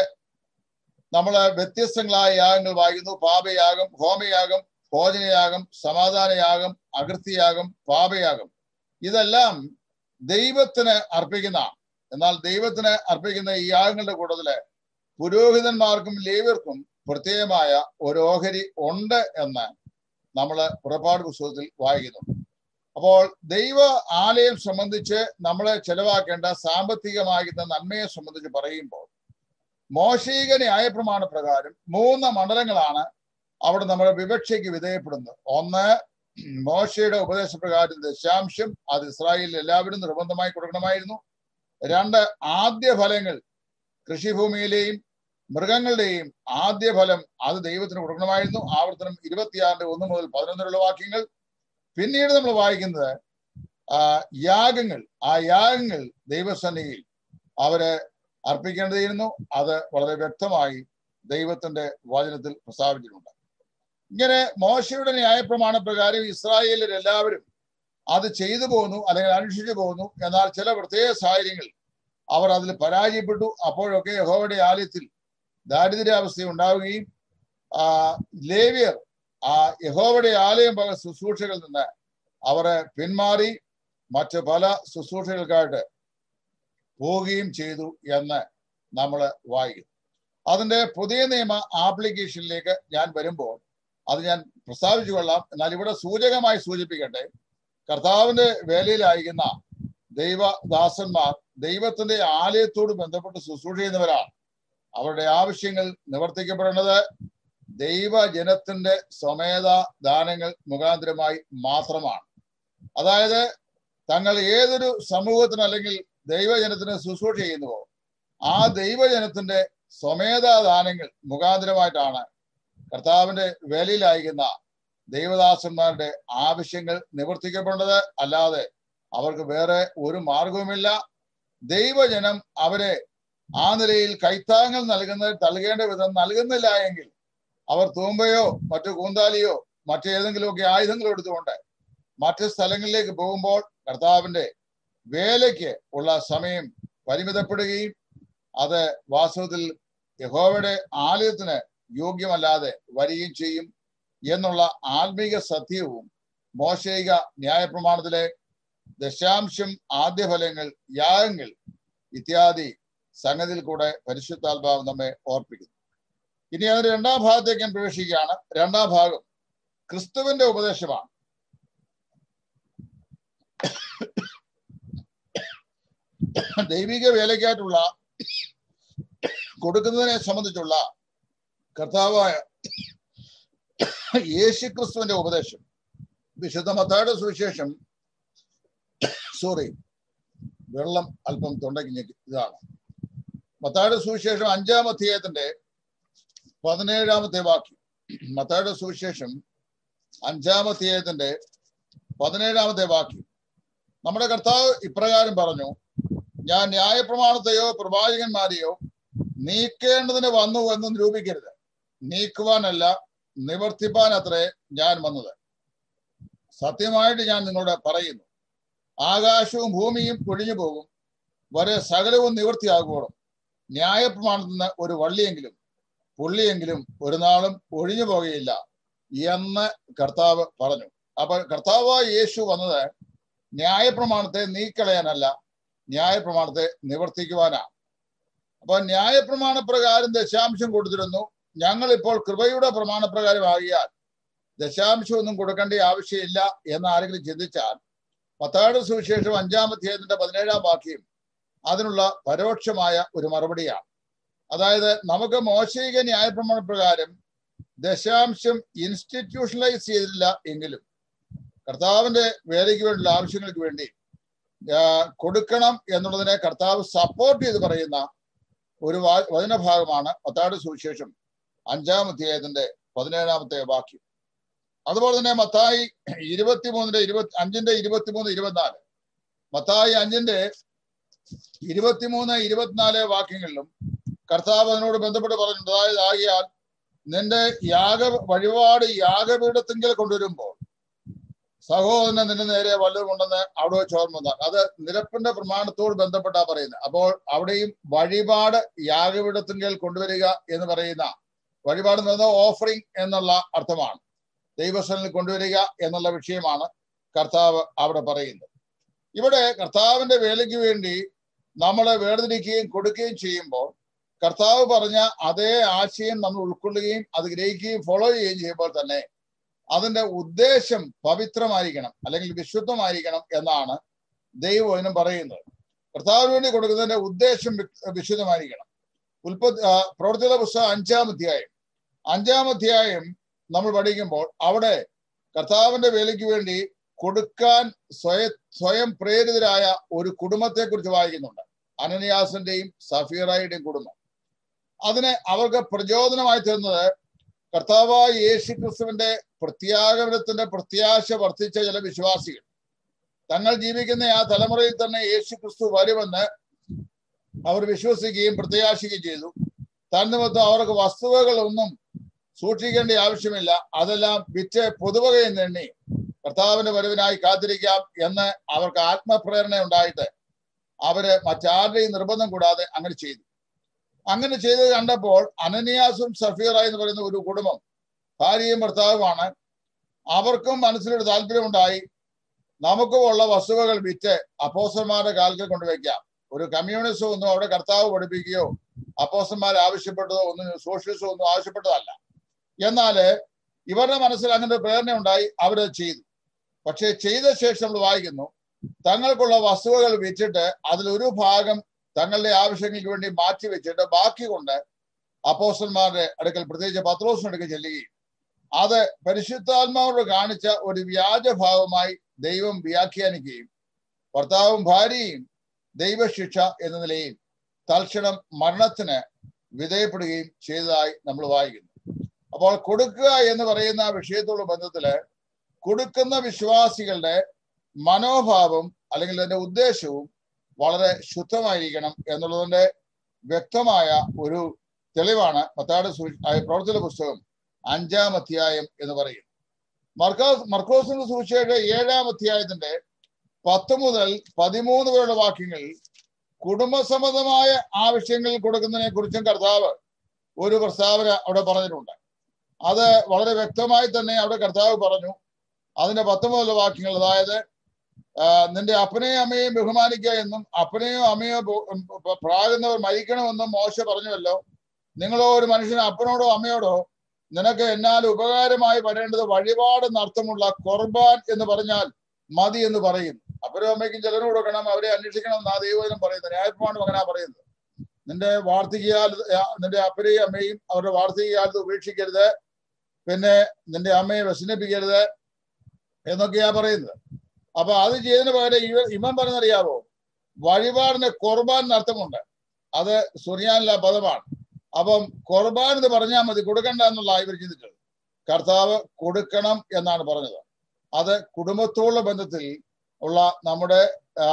നമ്മൾ വ്യത്യസ്തങ്ങളായ യാഗങ്ങൾ വായിക്കുന്നു. പാപയാഗം, ഹോമയാഗം, ഭോജനയാഗം, സമാധാനയാഗം, അകൃത്യയാഗം, പാപയാഗം. ഇതെല്ലാം ദൈവത്തിന് അർപ്പിക്കുന്ന, എന്നാൽ ദൈവത്തിന് അർപ്പിക്കുന്ന ഈ യാഗങ്ങളുടെ കൂട്ടത്തില് പുരോഹിതന്മാർക്കും ലേവ്യർക്കും പ്രത്യേകമായ ഒരു ഓഹരി ഉണ്ട് എന്ന് നമ്മൾ പുറപ്പാട് പുസ്തകത്തിൽ വായിക്കുന്നുണ്ട്. അപ്പോൾ ദൈവ ആലയം സംബന്ധിച്ച് നമ്മളെ ചെലവാക്കേണ്ട സാമ്പത്തികമാകുന്ന നന്മയെ സംബന്ധിച്ച് പറയുമ്പോൾ മോശീക ന്യായപ്രമാണ പ്രകാരം മൂന്ന് മണ്ഡലങ്ങളാണ് അവിടെ നമ്മുടെ വിവക്ഷയ്ക്ക് വിധേയപ്പെടുന്നത്. ഒന്ന്, മോശയുടെ ഉപദേശപ്രകാരം ദശാംശം അത് ഇസ്രായേലിൽ എല്ലാവരും നിർബന്ധമായി കൊടുക്കണമായിരുന്നു. രണ്ട്, ആദ്യ ഫലങ്ങൾ കൃഷിഭൂമിയിലെയും മൃഗങ്ങളുടെയും ആദ്യ ഫലം അത് ദൈവത്തിന് കൊടുക്കണമായിരുന്നു. ആവർത്തനം ഇരുപത്തിയാറിന്റെ ഒന്ന് മുതൽ പതിനൊന്നിലുള്ള വാക്യങ്ങൾ. പിന്നീട് നമ്മൾ വായിക്കുന്നത് യാഗങ്ങൾ. ആ യാഗങ്ങൾ ദൈവസന്നിധിയിൽ അവര് അർപ്പിക്കേണ്ടതായിരുന്നു. അത് വളരെ വ്യക്തമായി ദൈവത്തിന്റെ വചനത്തിൽ പ്രസ്താവിച്ചിട്ടുണ്ട്. ഇങ്ങനെ മോശയുടെ ന്യായപ്രമാണ പ്രകാരം ഇസ്രായേലിൽ എല്ലാവരും അത് ചെയ്തു പോകുന്നു അല്ലെങ്കിൽ അനുഷ്ഠിച്ചു പോകുന്നു. എന്നാൽ ചില പ്രത്യേക സാഹചര്യങ്ങൾ അവർ അതിൽ പരാജയപ്പെട്ടു. അപ്പോഴൊക്കെ യഹോവയുടെ ആലയത്തിൽ ദാരിദ്ര്യാവസ്ഥ ഉണ്ടാവുകയും ആ ലേവ്യർ ആ യഹോവയുടെ ആലയം പല ശുശ്രൂഷകളിൽ നിന്ന് അവരെ പിന്മാറി മറ്റ് പല ശുശ്രൂഷകൾക്കായിട്ട് പോവുകയും ചെയ്തു എന്ന് നമ്മൾ വായിക്കും. അതിന്റെ പുതിയ നിയമ ആപ്ലിക്കേഷനിലേക്ക് ഞാൻ വരുമ്പോൾ അത് ഞാൻ പ്രസ്താവിച്ചു കൊള്ളാം. എന്നാൽ ഇവിടെ സൂചകമായി സൂചിപ്പിക്കട്ടെ, കർത്താവിന്റെ വേലയിലായിരിക്കുന്ന ദൈവദാസന്മാർ ദൈവത്തിന്റെ ആലയത്തോട് ബന്ധപ്പെട്ട് ശുശ്രൂഷ ചെയ്യുന്നവരാണ്. അവരുടെ ആവശ്യങ്ങൾ നിവർത്തിക്കപ്പെടേണ്ടത് ദൈവജനത്തിന്റെ സ്വമേധ ദാനങ്ങൾ മുഖാന്തരമായി മാത്രമാണ്. അതായത് തങ്ങൾ ഏതൊരു സമൂഹത്തിന് അല്ലെങ്കിൽ ദൈവജനത്തിന് ശുശ്രൂഷ ചെയ്യുന്നുവോ ആ ദൈവജനത്തിന്റെ സ്വമേധ ദാനങ്ങൾ മുഖാന്തരമായിട്ടാണ് കർത്താവിന്റെ വേലയിലായിരിക്കുന്ന ദൈവദാസന്മാരുടെ ആവശ്യങ്ങൾ നിവർത്തിക്കപ്പെടേണ്ടത്. അല്ലാതെ അവർക്ക് വേറെ ഒരു മാർഗവുമില്ല. ദൈവജനം അവരെ ആ നിലയിൽ കൈത്താങ്ങൾ നൽകുന്നത് നൽകേണ്ട വിധം നൽകുന്നില്ല എങ്കിൽ അവർ തൂമ്പയോ മറ്റു കൂന്താലിയോ മറ്റേതെങ്കിലുമൊക്കെ ആയുധങ്ങൾ എടുത്തുകൊണ്ട് മറ്റ് സ്ഥലങ്ങളിലേക്ക് പോകുമ്പോൾ കർത്താവിന്റെ വേലയ്ക്ക് ഉള്ള സമയം പരിമിതപ്പെടുകയും അത് വാസ്തവത്തിൽ യഹോവയുടെ ആലയത്തിന് യോഗ്യമല്ലാതെ വരികയും ചെയ്യും എന്നുള്ള ആത്മീക സത്യവും മോശയിക ന്യായപ്രമാണത്തിലെ ദശാംശം, ആദ്യഫലങ്ങൾ, യാഗങ്ങൾ ഇത്യാദി സംഗതിയിൽ കൂടെ പരിശുദ്ധാത്മാവ് നമ്മെ ഓർപ്പിക്കുന്നു. ഇനി അതിന്റെ രണ്ടാം ഭാഗത്തേക്ക് ഞാൻ പ്രവേശിക്കുകയാണ്. രണ്ടാം ഭാഗം ക്രിസ്തുവിന്റെ ഉപദേശമാണ്. ദൈവിക വേലയ്ക്കായിട്ടുള്ള കൊടുക്കുന്നതിനെ സംബന്ധിച്ചുള്ള കർത്താവായ യേശു ക്രിസ്തുവിന്റെ ഉപദേശം. വിശുദ്ധ മത്തായിയുടെ സുവിശേഷം സോറി വെള്ളം അല്പം തൊണ്ടയ്ക്ക് ഇതാണ്. മത്തായിയുടെ സുവിശേഷം അഞ്ചാം അധ്യായത്തിന്റെ പതിനേഴാമത്തെ വാക്യം. മത്തായിയുടെ സുവിശേഷം അഞ്ചാം അധ്യായത്തിന്റെ പതിനേഴാമത്തെ വാക്യം. നമ്മുടെ കർത്താവ് ഇപ്രകാരം പറഞ്ഞു, ഞാൻ ന്യായപ്രമാണത്തെയോ പ്രവാചകന്മാരെയോ നീക്കേണ്ടതിന് വന്നു എന്ന് നിരൂപിക്കരുത്. നീക്കുവാനല്ല, നിവർത്തിപ്പാൻ അത്രേ ഞാൻ വന്നത്. സത്യമായിട്ട് ഞാൻ നിങ്ങളോട് പറയുന്നു, ആകാശവും ഭൂമിയും ഒഴിഞ്ഞു പോകും, വരെ സകലവും നിവൃത്തിയാകുവോളും ന്യായപ്രമാണത്തിൽ നിന്ന് ഒരു വള്ളിയെങ്കിലും പുള്ളിയെങ്കിലും ഒരു നാളും ഒഴിഞ്ഞു പോകുകയില്ല എന്ന് കർത്താവ് പറഞ്ഞു. അപ്പൊ കർത്താവായ യേശു വന്നത് ന്യായപ്രമാണത്തെ നീക്കളയാനല്ല, ന്യായപ്രമാണത്തെ നിവർത്തിക്കുവാനാണ്. അപ്പൊ ന്യായപ്രമാണപ്രകാരം ദശാംശം കൊടുത്തിരുന്നു. ഞങ്ങൾ ഇപ്പോൾ കൃപയുടെ പ്രമാണപ്രകാരം ആകിയാൽ ദശാംശം ഒന്നും കൊടുക്കേണ്ട ആവശ്യമില്ല എന്ന് ആരെങ്കിലും ചിന്തിച്ചാൽ മത്തായിയുടെ സുവിശേഷം അഞ്ചാം അധ്യായത്തിന്റെ പതിനേഴാം വാക്യം അതിനുള്ള പരോക്ഷമായ ഒരു മറുപടിയാണ്. അതായത് നമുക്ക് മോശയിക ന്യായപ്രമാണപ്രകാരം ദശാംശം ഇൻസ്റ്റിറ്റ്യൂഷണലൈസ് ചെയ്തിട്ടില്ല എങ്കിലും കർത്താവിന്റെ വേലയ്ക്ക് വേണ്ടിയുള്ള ആവശ്യങ്ങൾക്ക് വേണ്ടി കൊടുക്കണം എന്നുള്ളതിനെ കർത്താവ് സപ്പോർട്ട് ചെയ്ത് പറയുന്ന ഒരു വചനഭാഗമാണ് മത്തായിയുടെ സുവിശേഷം അഞ്ചാം അധ്യായത്തിന്റെ പതിനേഴാമത്തെ വാക്യം. അതുപോലെ തന്നെ മത്തായി ഇരുപത്തിമൂന്നിന്റെ ഇരുപത്തി അഞ്ചിന്റെ ഇരുപത്തിമൂന്ന് ഇരുപത്തിനാല് മത്തായി അഞ്ചിന്റെ ഇരുപത്തിമൂന്ന് ഇരുപത്തിനാല് വാക്യങ്ങളിലും കർത്താവ് അതിനോട് ബന്ധപ്പെട്ട് പറഞ്ഞിട്ടുണ്ട്. അതായത് ആകിയാൽ നിന്റെ യാഗ വഴിപാട് യാഗപീഠത്തിങ്കിൽ കൊണ്ടുവരുമ്പോൾ സഹോദരന് നിന്റെ നേരെ വല്ലതും ഉണ്ടെന്ന് അവിടെ വെച്ച് ഓർമ്മ വന്നാൽ അത് നിരപ്പിന്റെ പ്രമാണത്തോട് ബന്ധപ്പെട്ടാ പറയുന്നത്. അപ്പോൾ അവിടെയും വഴിപാട് യാഗപീഠത്തിങ്കിൽ കൊണ്ടുവരിക എന്ന് പറയുന്ന വഴിപാട് എന്ന് പറയുന്നത് ഓഫറിംഗ് എന്നുള്ള അർത്ഥമാണ്. ദൈവസ്ഥനിൽ കൊണ്ടുവരിക എന്നുള്ള വിഷയമാണ് കർത്താവ് അവിടെ പറയുന്നത്. ഇവിടെ കർത്താവിന്റെ വേലയ്ക്ക് വേണ്ടി നമ്മളെ വേർതിരിക്കുകയും കൊടുക്കുകയും ചെയ്യുമ്പോൾ കർത്താവ് പറഞ്ഞ അതേ ആശയം നമ്മൾ ഉൾക്കൊള്ളുകയും അത് ഗ്രഹിക്കുകയും ഫോളോ ചെയ്യുകയും ചെയ്യുമ്പോൾ തന്നെ അതിന്റെ ഉദ്ദേശം പവിത്രമായിരിക്കണം അല്ലെങ്കിൽ വിശുദ്ധമായിരിക്കണം എന്നാണ് ദൈവവചനം പറയുന്നത്. കർത്താവിന് വേണ്ടി കൊടുക്കുന്നതിന്റെ ഉദ്ദേശം വിശുദ്ധമായിരിക്കണം. ഉൽപ്പത്തി പ്രവൃത്തിയുടെ പുസ്തകം അഞ്ചാം അധ്യായം അഞ്ചാം അധ്യായം നമ്മൾ പഠിക്കുമ്പോൾ അവിടെ കർത്താവിന്റെ വേലയ്ക്ക് വേണ്ടി കൊടുക്കാൻ സ്വയ സ്വയം പ്രേരിതരായ ഒരു കുടുംബത്തെ കുറിച്ച് വായിക്കുന്നുണ്ട്. അനനിയാസിന്റെയും സഫീറയുടെയും കുടുംബം. അതിന് അവർക്ക് പ്രചോദനമായി തീർന്നത് കർത്താവായ യേശു ക്രിസ്തുവിന്റെ പ്രത്യാഗമനത്തിന്റെ പ്രത്യാശ വർദ്ധിച്ച ചില വിശ്വാസികൾ തങ്ങൾ ജീവിക്കുന്ന ആ തലമുറയിൽ തന്നെ യേശു ക്രിസ്തു വരുമെന്ന് അവർ വിശ്വസിക്കുകയും പ്രത്യാശിക്കുകയും ചെയ്തു. തന്നിമിത്തം അവർക്ക് വസ്തുവകളൊന്നും സൂക്ഷിക്കേണ്ട ആവശ്യമില്ല, അതെല്ലാം വിറ്റ് പൊതുവകയിൽ നിന്നി കർത്താവിന്റെ വരവിനായി കാത്തിരിക്കാം എന്ന് അവർക്ക് ആത്മപ്രേരണ ഉണ്ടായിട്ട് അവര് മറ്റാരുടെയും നിർബന്ധം കൂടാതെ അങ്ങനെ ചെയ്തു. അങ്ങനെ ചെയ്തത് കണ്ടപ്പോൾ അനനിയാസും സഫീറ എന്ന് പറയുന്ന ഒരു കുടുംബം, ഭാര്യയും ഭർത്താവുമാണ്, അവർക്കും മനസ്സിലൊരു താല്പര്യമുണ്ടായി. നമുക്കുമുള്ള വസ്തുവകൾ വിറ്റ് അപ്പോസ്തലന്മാരുടെ കാൽക്കൽ കൊണ്ടുവയ്ക്കാം. ഒരു കമ്മ്യൂണിസം ഒന്നും അവിടെ കർത്താവ് പഠിപ്പിക്കുകയോ അപ്പോസ്തലന്മാർ ആവശ്യപ്പെട്ടതോ ഒന്നും, സോഷ്യലിസം ഒന്നും ആവശ്യപ്പെട്ടതല്ല. എന്നാല് ഇവരുടെ മനസ്സിൽ അങ്ങനെ ഒരു പ്രേരണ ഉണ്ടായി, അവരത് ചെയ്തു. പക്ഷെ ചെയ്ത ശേഷം നമ്മൾ വായിക്കുന്നു, തങ്ങൾക്കുള്ള വസ്തുവകൾ വിറ്റിട്ട് അതിലൊരു ഭാഗം തങ്ങളുടെ ആവശ്യങ്ങൾക്ക് വേണ്ടി മാറ്റി വെച്ചിട്ട് ബാക്കി കൊണ്ട് അപ്പോസ്തലന്മാരുടെ അടുക്കൽ, പ്രത്യേകിച്ച് പത്രോസിന്റെ അടുക്കൽ ചെല്ലുകയും അത് പരിശുദ്ധാത്മാവോട് കാണിച്ച ഒരു വ്യാജഭാവമായി ദൈവം വ്യാഖ്യാനിക്കുകയും ഭർത്താവും ഭാര്യയും ദൈവശിക്ഷ എന്ന നിലയിൽ തൽക്ഷണം മരണത്തിന് വിധേയപ്പെടുകയും ചെയ്തതായി നമ്മൾ വായിക്കുന്നു. അപ്പോൾ കൊടുക്കുക എന്ന് പറയുന്ന വിഷയത്തോട് ബന്ധത്തില് കൊടുക്കുന്ന വിശ്വാസികളുടെ മനോഭാവം അല്ലെങ്കിൽ അതിന്റെ ഉദ്ദേശവും വളരെ ശുദ്ധമായിരിക്കണം എന്നുള്ളതിന്റെ വ്യക്തമായ ഒരു തെളിവാണ് മത്തായിയുടെ പ്രവർത്തന പുസ്തകം അഞ്ചാം അധ്യായം എന്ന് പറയുന്നു. മർക്കോസ് മർക്കോസിന്റെ സുവിശേഷം ഏഴാം അധ്യായത്തിന്റെ പത്ത് മുതൽ പതിമൂന്ന് വരെയുള്ള വാക്യങ്ങളിൽ കുടുംബസംബന്ധമായ ആവശ്യങ്ങൾ കൊടുക്കുന്നതിനെ കുറിച്ചും കർത്താവ് ഒരു പ്രസ്താവന അവിടെ പറഞ്ഞിട്ടുണ്ട്. അത് വളരെ വ്യക്തമായി തന്നെ അവിടെ കർത്താവ് പറഞ്ഞു. അതിന്റെ പത്ത് മുതലുള്ള വാക്യങ്ങൾ, അതായത് നിന്റെ അപ്പനെയും അമ്മയെയും ബഹുമാനിക്കുക എന്നും അപ്പനെയോ അമ്മയോ പ്രാകുന്നവർ മരിക്കണമെന്നും മോശ പറഞ്ഞുവല്ലോ. നിങ്ങളോ ഒരു മനുഷ്യന് അപ്പനോടോ അമ്മയോടോ നിനക്ക് എന്നാൽ ഉപകാരമായി വരേണ്ടത് വഴിപാട് നർത്ഥമുള്ള ഖുർബാൻ എന്ന് പറഞ്ഞാൽ മതി എന്ന് പറയുന്നു. അപ്പനും അമ്മയ്ക്കും ചെലവിന് കൊടുക്കണം, അവരെ അന്വേഷിക്കണം എന്നാ ദൈവവചനം പറയുന്നത്. ന്യായപ്രമാണം അങ്ങനെ പറയുന്നത്. നിന്റെ വാർദ്ധക്യകാലത്ത് നിന്റെ അപ്പനെയും അമ്മയും അവരുടെ വാർദ്ധക്യകാലത്ത് ഉപേക്ഷിക്കരുത്, പിന്നെ നിന്റെ അമ്മയെ വ്യസനിപ്പിക്കരുത് എന്നൊക്കെയാ പറയുന്നത്. അപ്പൊ അത് ചെയ്തതിന് പകരം ഇവ ഇവൻ പറഞ്ഞറിയാവോ, വഴിപാടിന് ഖുർബാൻ അർത്ഥമുണ്ട്. അത് സുറിയാനിലെ പദമാണ്. അപ്പം ഖുർബാൻ എന്ന് പറഞ്ഞാൽ മതി, കൊടുക്കണ്ട എന്നുള്ള ഇവർ ചിന്തിച്ചത്. കർത്താവ് കൊടുക്കണം എന്നാണ് പറഞ്ഞത്. അത് കുടുംബത്തോടുള്ള ബന്ധത്തിൽ ഉള്ള നമ്മുടെ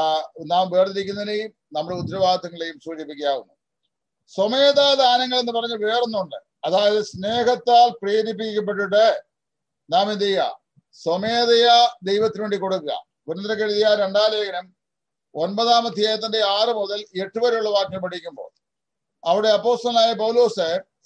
നാം വേർതിരിക്കുന്നതിനെയും നമ്മുടെ ഉത്തരവാദിത്തങ്ങളെയും സൂചിപ്പിക്കാവുന്നു. സ്വമേധാ ദാനങ്ങൾ എന്ന് പറഞ്ഞ് വേറൊന്നുണ്ട്. അതായത് സ്നേഹത്താൽ പ്രേരിപ്പിക്കപ്പെട്ടിട്ട് നാം എന്ത് ചെയ്യുക, സ്വമേധയാ ദൈവത്തിന് വേണ്ടി കൊടുക്കുക. കൊരിന്ത്യർക്ക് എഴുതിയ രണ്ടാം ലേഖനം ഒൻപതാം അധ്യായത്തിന്റെ ആറ് മുതൽ എട്ട് വരെയുള്ള വാക്യം പഠിക്കുമ്പോൾ അവിടെ അപ്പോസ്തലനായ പൗലോസ്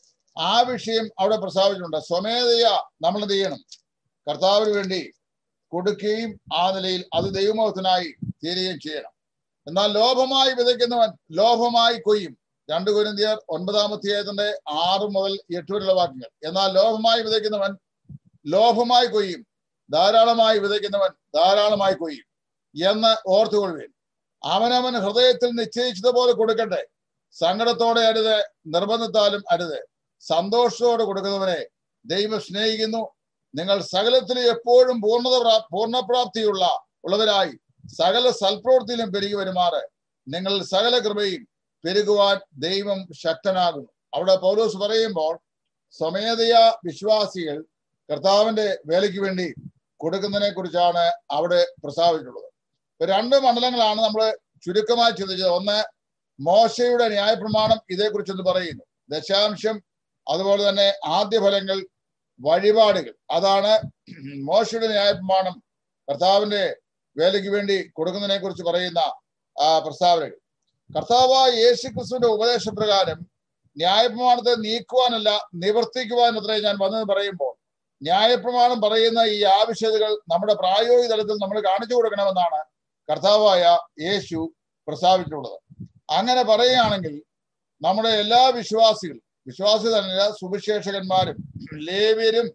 ആ വിഷയം അവിടെ പ്രസ്താവിച്ചിട്ടുണ്ട്. സ്വമേധയാ നമ്മൾ എന്ത് ചെയ്യണം, കർത്താവിന് വേണ്ടി കൊടുക്കുകയും ആ നിലയിൽ അത് ദൈവമോഹത്തിനായി തീരുകയും ചെയ്യണം. എന്നാൽ ലോഭമായി വിതയ്ക്കുന്നവൻ ലോഭമായി കൊയ്യും. രണ്ട് കൊരിന്ത്യർ ഒൻപതാം അധ്യായത്തിന്റെ ആറ് മുതൽ എട്ട് വരെയുള്ള വാക്യങ്ങൾ. എന്നാൽ ലോഭമായി വിതയ്ക്കുന്നവൻ ലോഭമായി കൊയ്യും, ധാരാളമായി വിതയ്ക്കുന്നവൻ ധാരാളമായി കൊയ്യും എന്ന് ഓർത്തുകൊള്ളുവേൻ. അവനവൻ ഹൃദയത്തിൽ നിശ്ചയിച്ചതുപോലെ കൊടുക്കട്ടെ, സങ്കടത്തോടെ അരുത്, നിർബന്ധത്താലും അരുത്. സന്തോഷത്തോടെ കൊടുക്കുന്നവനെ ദൈവം സ്നേഹിക്കുന്നു. നിങ്ങൾ സകലത്തിൽ എപ്പോഴും പൂർണ്ണത പൂർണ്ണപ്രാപ്തിയുള്ള ഉള്ളവരായി സകല സൽപ്രവൃത്തിയിലും പെരുകി വരുമാറ് നിങ്ങൾ സകല കൃപയും പെരുകുവാൻ ദൈവം ശക്തനാകുന്നു. അവിടെ പൗലോസ് പറയുമ്പോൾ സ്വമേധയാ വിശ്വാസികൾ കർത്താവിന്റെ വേലയ്ക്ക് വേണ്ടി കൊടുക്കുന്നതിനെ കുറിച്ചാണ് അവിടെ പ്രസ്താവിച്ചിട്ടുള്ളത്. ഇപ്പൊ രണ്ട് മണ്ഡലങ്ങളാണ് നമ്മൾ ചുരുക്കമായി ചിന്തിച്ചത്. ഒന്ന്, മോശയുടെ ന്യായപ്രമാണം ഇതേക്കുറിച്ചൊന്ന് പറയുന്നു. ദശാംശം, അതുപോലെ തന്നെ ആദ്യ ഫലങ്ങൾ, വഴിപാടുകൾ. അതാണ് മോശയുടെ ന്യായപ്രമാണം കർത്താവിന്റെ വേലയ്ക്ക് വേണ്ടി കൊടുക്കുന്നതിനെ കുറിച്ച് പറയുന്ന ആ പ്രസ്താവനകൾ. കർത്താവായ യേശു ക്രിസ്തുവിന്റെ ഉപദേശപ്രകാരം ന്യായപ്രമാണത്തെ നീക്കുവാനല്ല നിവർത്തിക്കുവാൻ അത്രേ ഞാൻ വന്നത് പറയുമ്പോൾ ന്യായപ്രമാണം പറയുന്ന ഈ ആവശ്യതകൾ നമ്മുടെ പ്രായോഗിക തലത്തിൽ നമ്മൾ കാണിച്ചു കൊടുക്കണമെന്നാണ് കർത്താവായ യേശു പ്രസ്താവിച്ചിട്ടുള്ളത്. അങ്ങനെ പറയുകയാണെങ്കിൽ നമ്മുടെ എല്ലാ വിശ്വാസികളും, വിശ്വാസി തന്നെ സുവിശേഷകന്മാരും ലേവ്യരും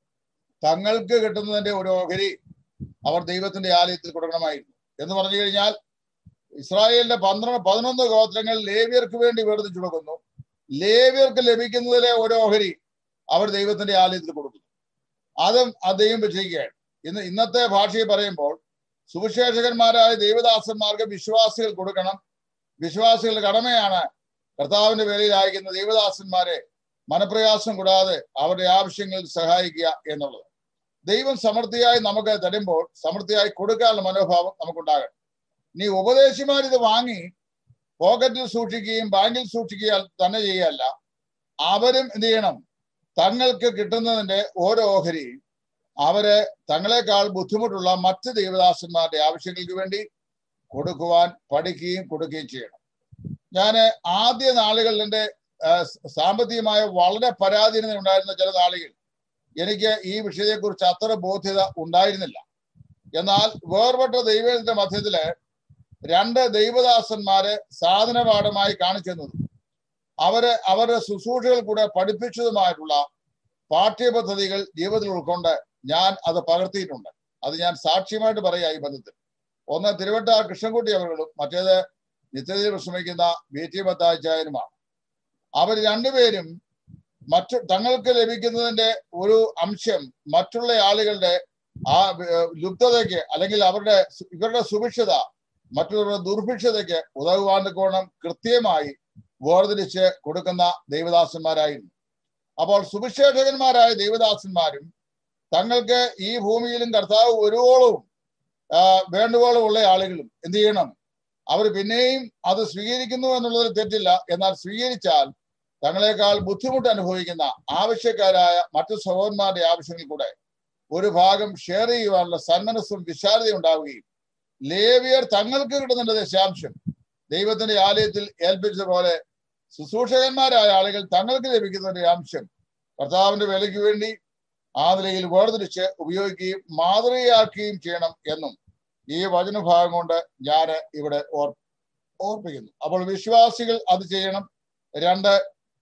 തങ്ങൾക്ക് കിട്ടുന്നതിന്റെ ഒരു ഓഹരി അവർ ദൈവത്തിന്റെ ആലയത്തിൽ കൊടുക്കണമായിരുന്നു. എന്ന് പറഞ്ഞു കഴിഞ്ഞാൽ ഇസ്രായേലിന്റെ പന്ത്രണ്ട് പതിനൊന്ന് ഗോത്രങ്ങൾ ലേവ്യർക്ക് വേണ്ടി വേർതിച്ചു കൊടുക്കുന്നു. ലേവ്യർക്ക് ലഭിക്കുന്നതിലെ ഒരു ഓഹരി അവർ ദൈവത്തിന്റെ ആലയത്തിൽ കൊടുക്കുന്നു. അതും അദ്ദേഹം വിജയിക്കുകയാണ്. ഇന്ന് ഇന്നത്തെ ഭാഷയിൽ പറയുമ്പോൾ സുവിശേഷകന്മാരായ ദൈവദാസന്മാർക്ക് വിശ്വാസികൾ കൊടുക്കണം. വിശ്വാസികളുടെ കടമയാണ് കർത്താവിന്റെ വേലയിൽ അയക്കുന്ന ദൈവദാസന്മാരെ മനപ്രയാസം കൂടാതെ അവരുടെ ആവശ്യങ്ങളിൽ സഹായിക്കുക എന്നുള്ളത്. ദൈവം സമൃദ്ധിയായി നമുക്ക് തരുമ്പോൾ സമൃദ്ധിയായി കൊടുക്കാനുള്ള മനോഭാവം നമുക്കുണ്ടാകണം. നീ ഉപദേശിമാർ ഇത് വാങ്ങി പോക്കറ്റിൽ സൂക്ഷിക്കുകയും ബാങ്കിൽ സൂക്ഷിക്കുക തന്നെ ചെയ്യല്ല. അവരും എന്ത് ചെയ്യണം, തങ്ങൾക്ക് കിട്ടുന്നതിന്റെ ഓരോ ഓഹരി അവര് തങ്ങളെക്കാൾ ബുദ്ധിമുട്ടുള്ള മറ്റ് ദൈവദാസന്മാരുടെ ആവശ്യങ്ങൾക്ക് വേണ്ടി കൊടുക്കുവാൻ പഠിക്കുകയും കൊടുക്കുകയും ചെയ്യണം. ഞാൻ ആദ്യ നാളുകളിൽ എൻ്റെ സാമ്പത്തികമായ വളരെ പരാധീനത ഉണ്ടായിരുന്ന ചില നാളുകൾ എനിക്ക് ഈ വിഷയത്തെക്കുറിച്ച് അത്ര ബോധ്യത ഉണ്ടായിരുന്നില്ല. എന്നാൽ വേർപെട്ട ദൈവത്തിന്റെ മധ്യത്തില് രണ്ട് ദൈവദാസന്മാരെ സാധനപാഠമായി കാണിച്ചെന്നതും അവര് അവരുടെ ശുശ്രൂഷകൾ കൂടെ പഠിപ്പിച്ചതുമായിട്ടുള്ള പാഠ്യപദ്ധതികൾ ജീവിതത്തിൽ ഉൾക്കൊണ്ട് ഞാൻ അത് പകർത്തിയിട്ടുണ്ട്. അത് ഞാൻ സാക്ഷ്യമായിട്ട് പറയാം. ഈ ബന്ധത്തിൽ ഒന്ന് തിരുവട്ടാർ കൃഷ്ണൻകുട്ടി അവர்களுം മറ്റേത് നിത്യതയിൽ വിശ്രമിക്കുന്ന ബി ടി മത്തായിച്ചായനുമാണ്. അവർ രണ്ടുപേരും മറ്റു തങ്ങൾക്ക് ലഭിക്കുന്നതിന്റെ ഒരു അംശം മറ്റുള്ള ആളുകളുടെ ആ ലുപ്തതയ്ക്ക് അല്ലെങ്കിൽ അവരുടെ ഇവരുടെ സുഭിക്ഷത മറ്റുള്ളവരുടെ ദുർഭിക്ഷതയ്ക്ക് ഉതകുവാൻ കോണം കൃത്യമായി വേർതിരിച്ച് കൊടുക്കുന്ന ദൈവദാസന്മാരായിരുന്നു. അപ്പോൾ സുവിശേഷകന്മാരായ ദൈവദാസന്മാരും തങ്ങൾക്ക് ഈ ഭൂമിയിലും കർത്താവ് ഒരുവോളവും വേണ്ടുവോളം ഉള്ള ആളുകളും എന്ത് ചെയ്യണം? അവർ പിന്നെയും അത് സ്വീകരിക്കുന്നു എന്നുള്ളതിൽ തെറ്റില്ല. എന്നാൽ സ്വീകരിച്ചാൽ തങ്ങളെക്കാൾ ബുദ്ധിമുട്ട് അനുഭവിക്കുന്ന ആവശ്യക്കാരായ മറ്റു സഹോദരന്മാരുടെ ആവശ്യങ്ങളിൽ കൂടെ ഒരു ഭാഗം ഷെയർ ചെയ്യുവാനുള്ള സന്മനസ്സും വിശാലതയും ഉണ്ടാവുകയും ലേവിയർ തങ്ങൾക്ക് കിട്ടുന്ന ദശാംശം ദൈവത്തിന്റെ ആലയത്തിൽ ഏൽപ്പിച്ചതുപോലെ ശുശ്രൂഷകന്മാരായ ആളുകൾ തങ്ങൾക്ക് ലഭിക്കുന്ന അംശം കർത്താവിന്റെ വിലയ്ക്ക് വേണ്ടി ആ നിലയിൽ വേർതിരിച്ച് ഉപയോഗിക്കുകയും മാതൃകയാക്കുകയും ചെയ്യണം എന്നും ഈ വചനഭാഗം കൊണ്ട് ഞാൻ ഇവിടെ ഓർ ഓർപ്പിക്കുന്നു. അപ്പോൾ വിശ്വാസികൾ അത് ചെയ്യണം. രണ്ട്,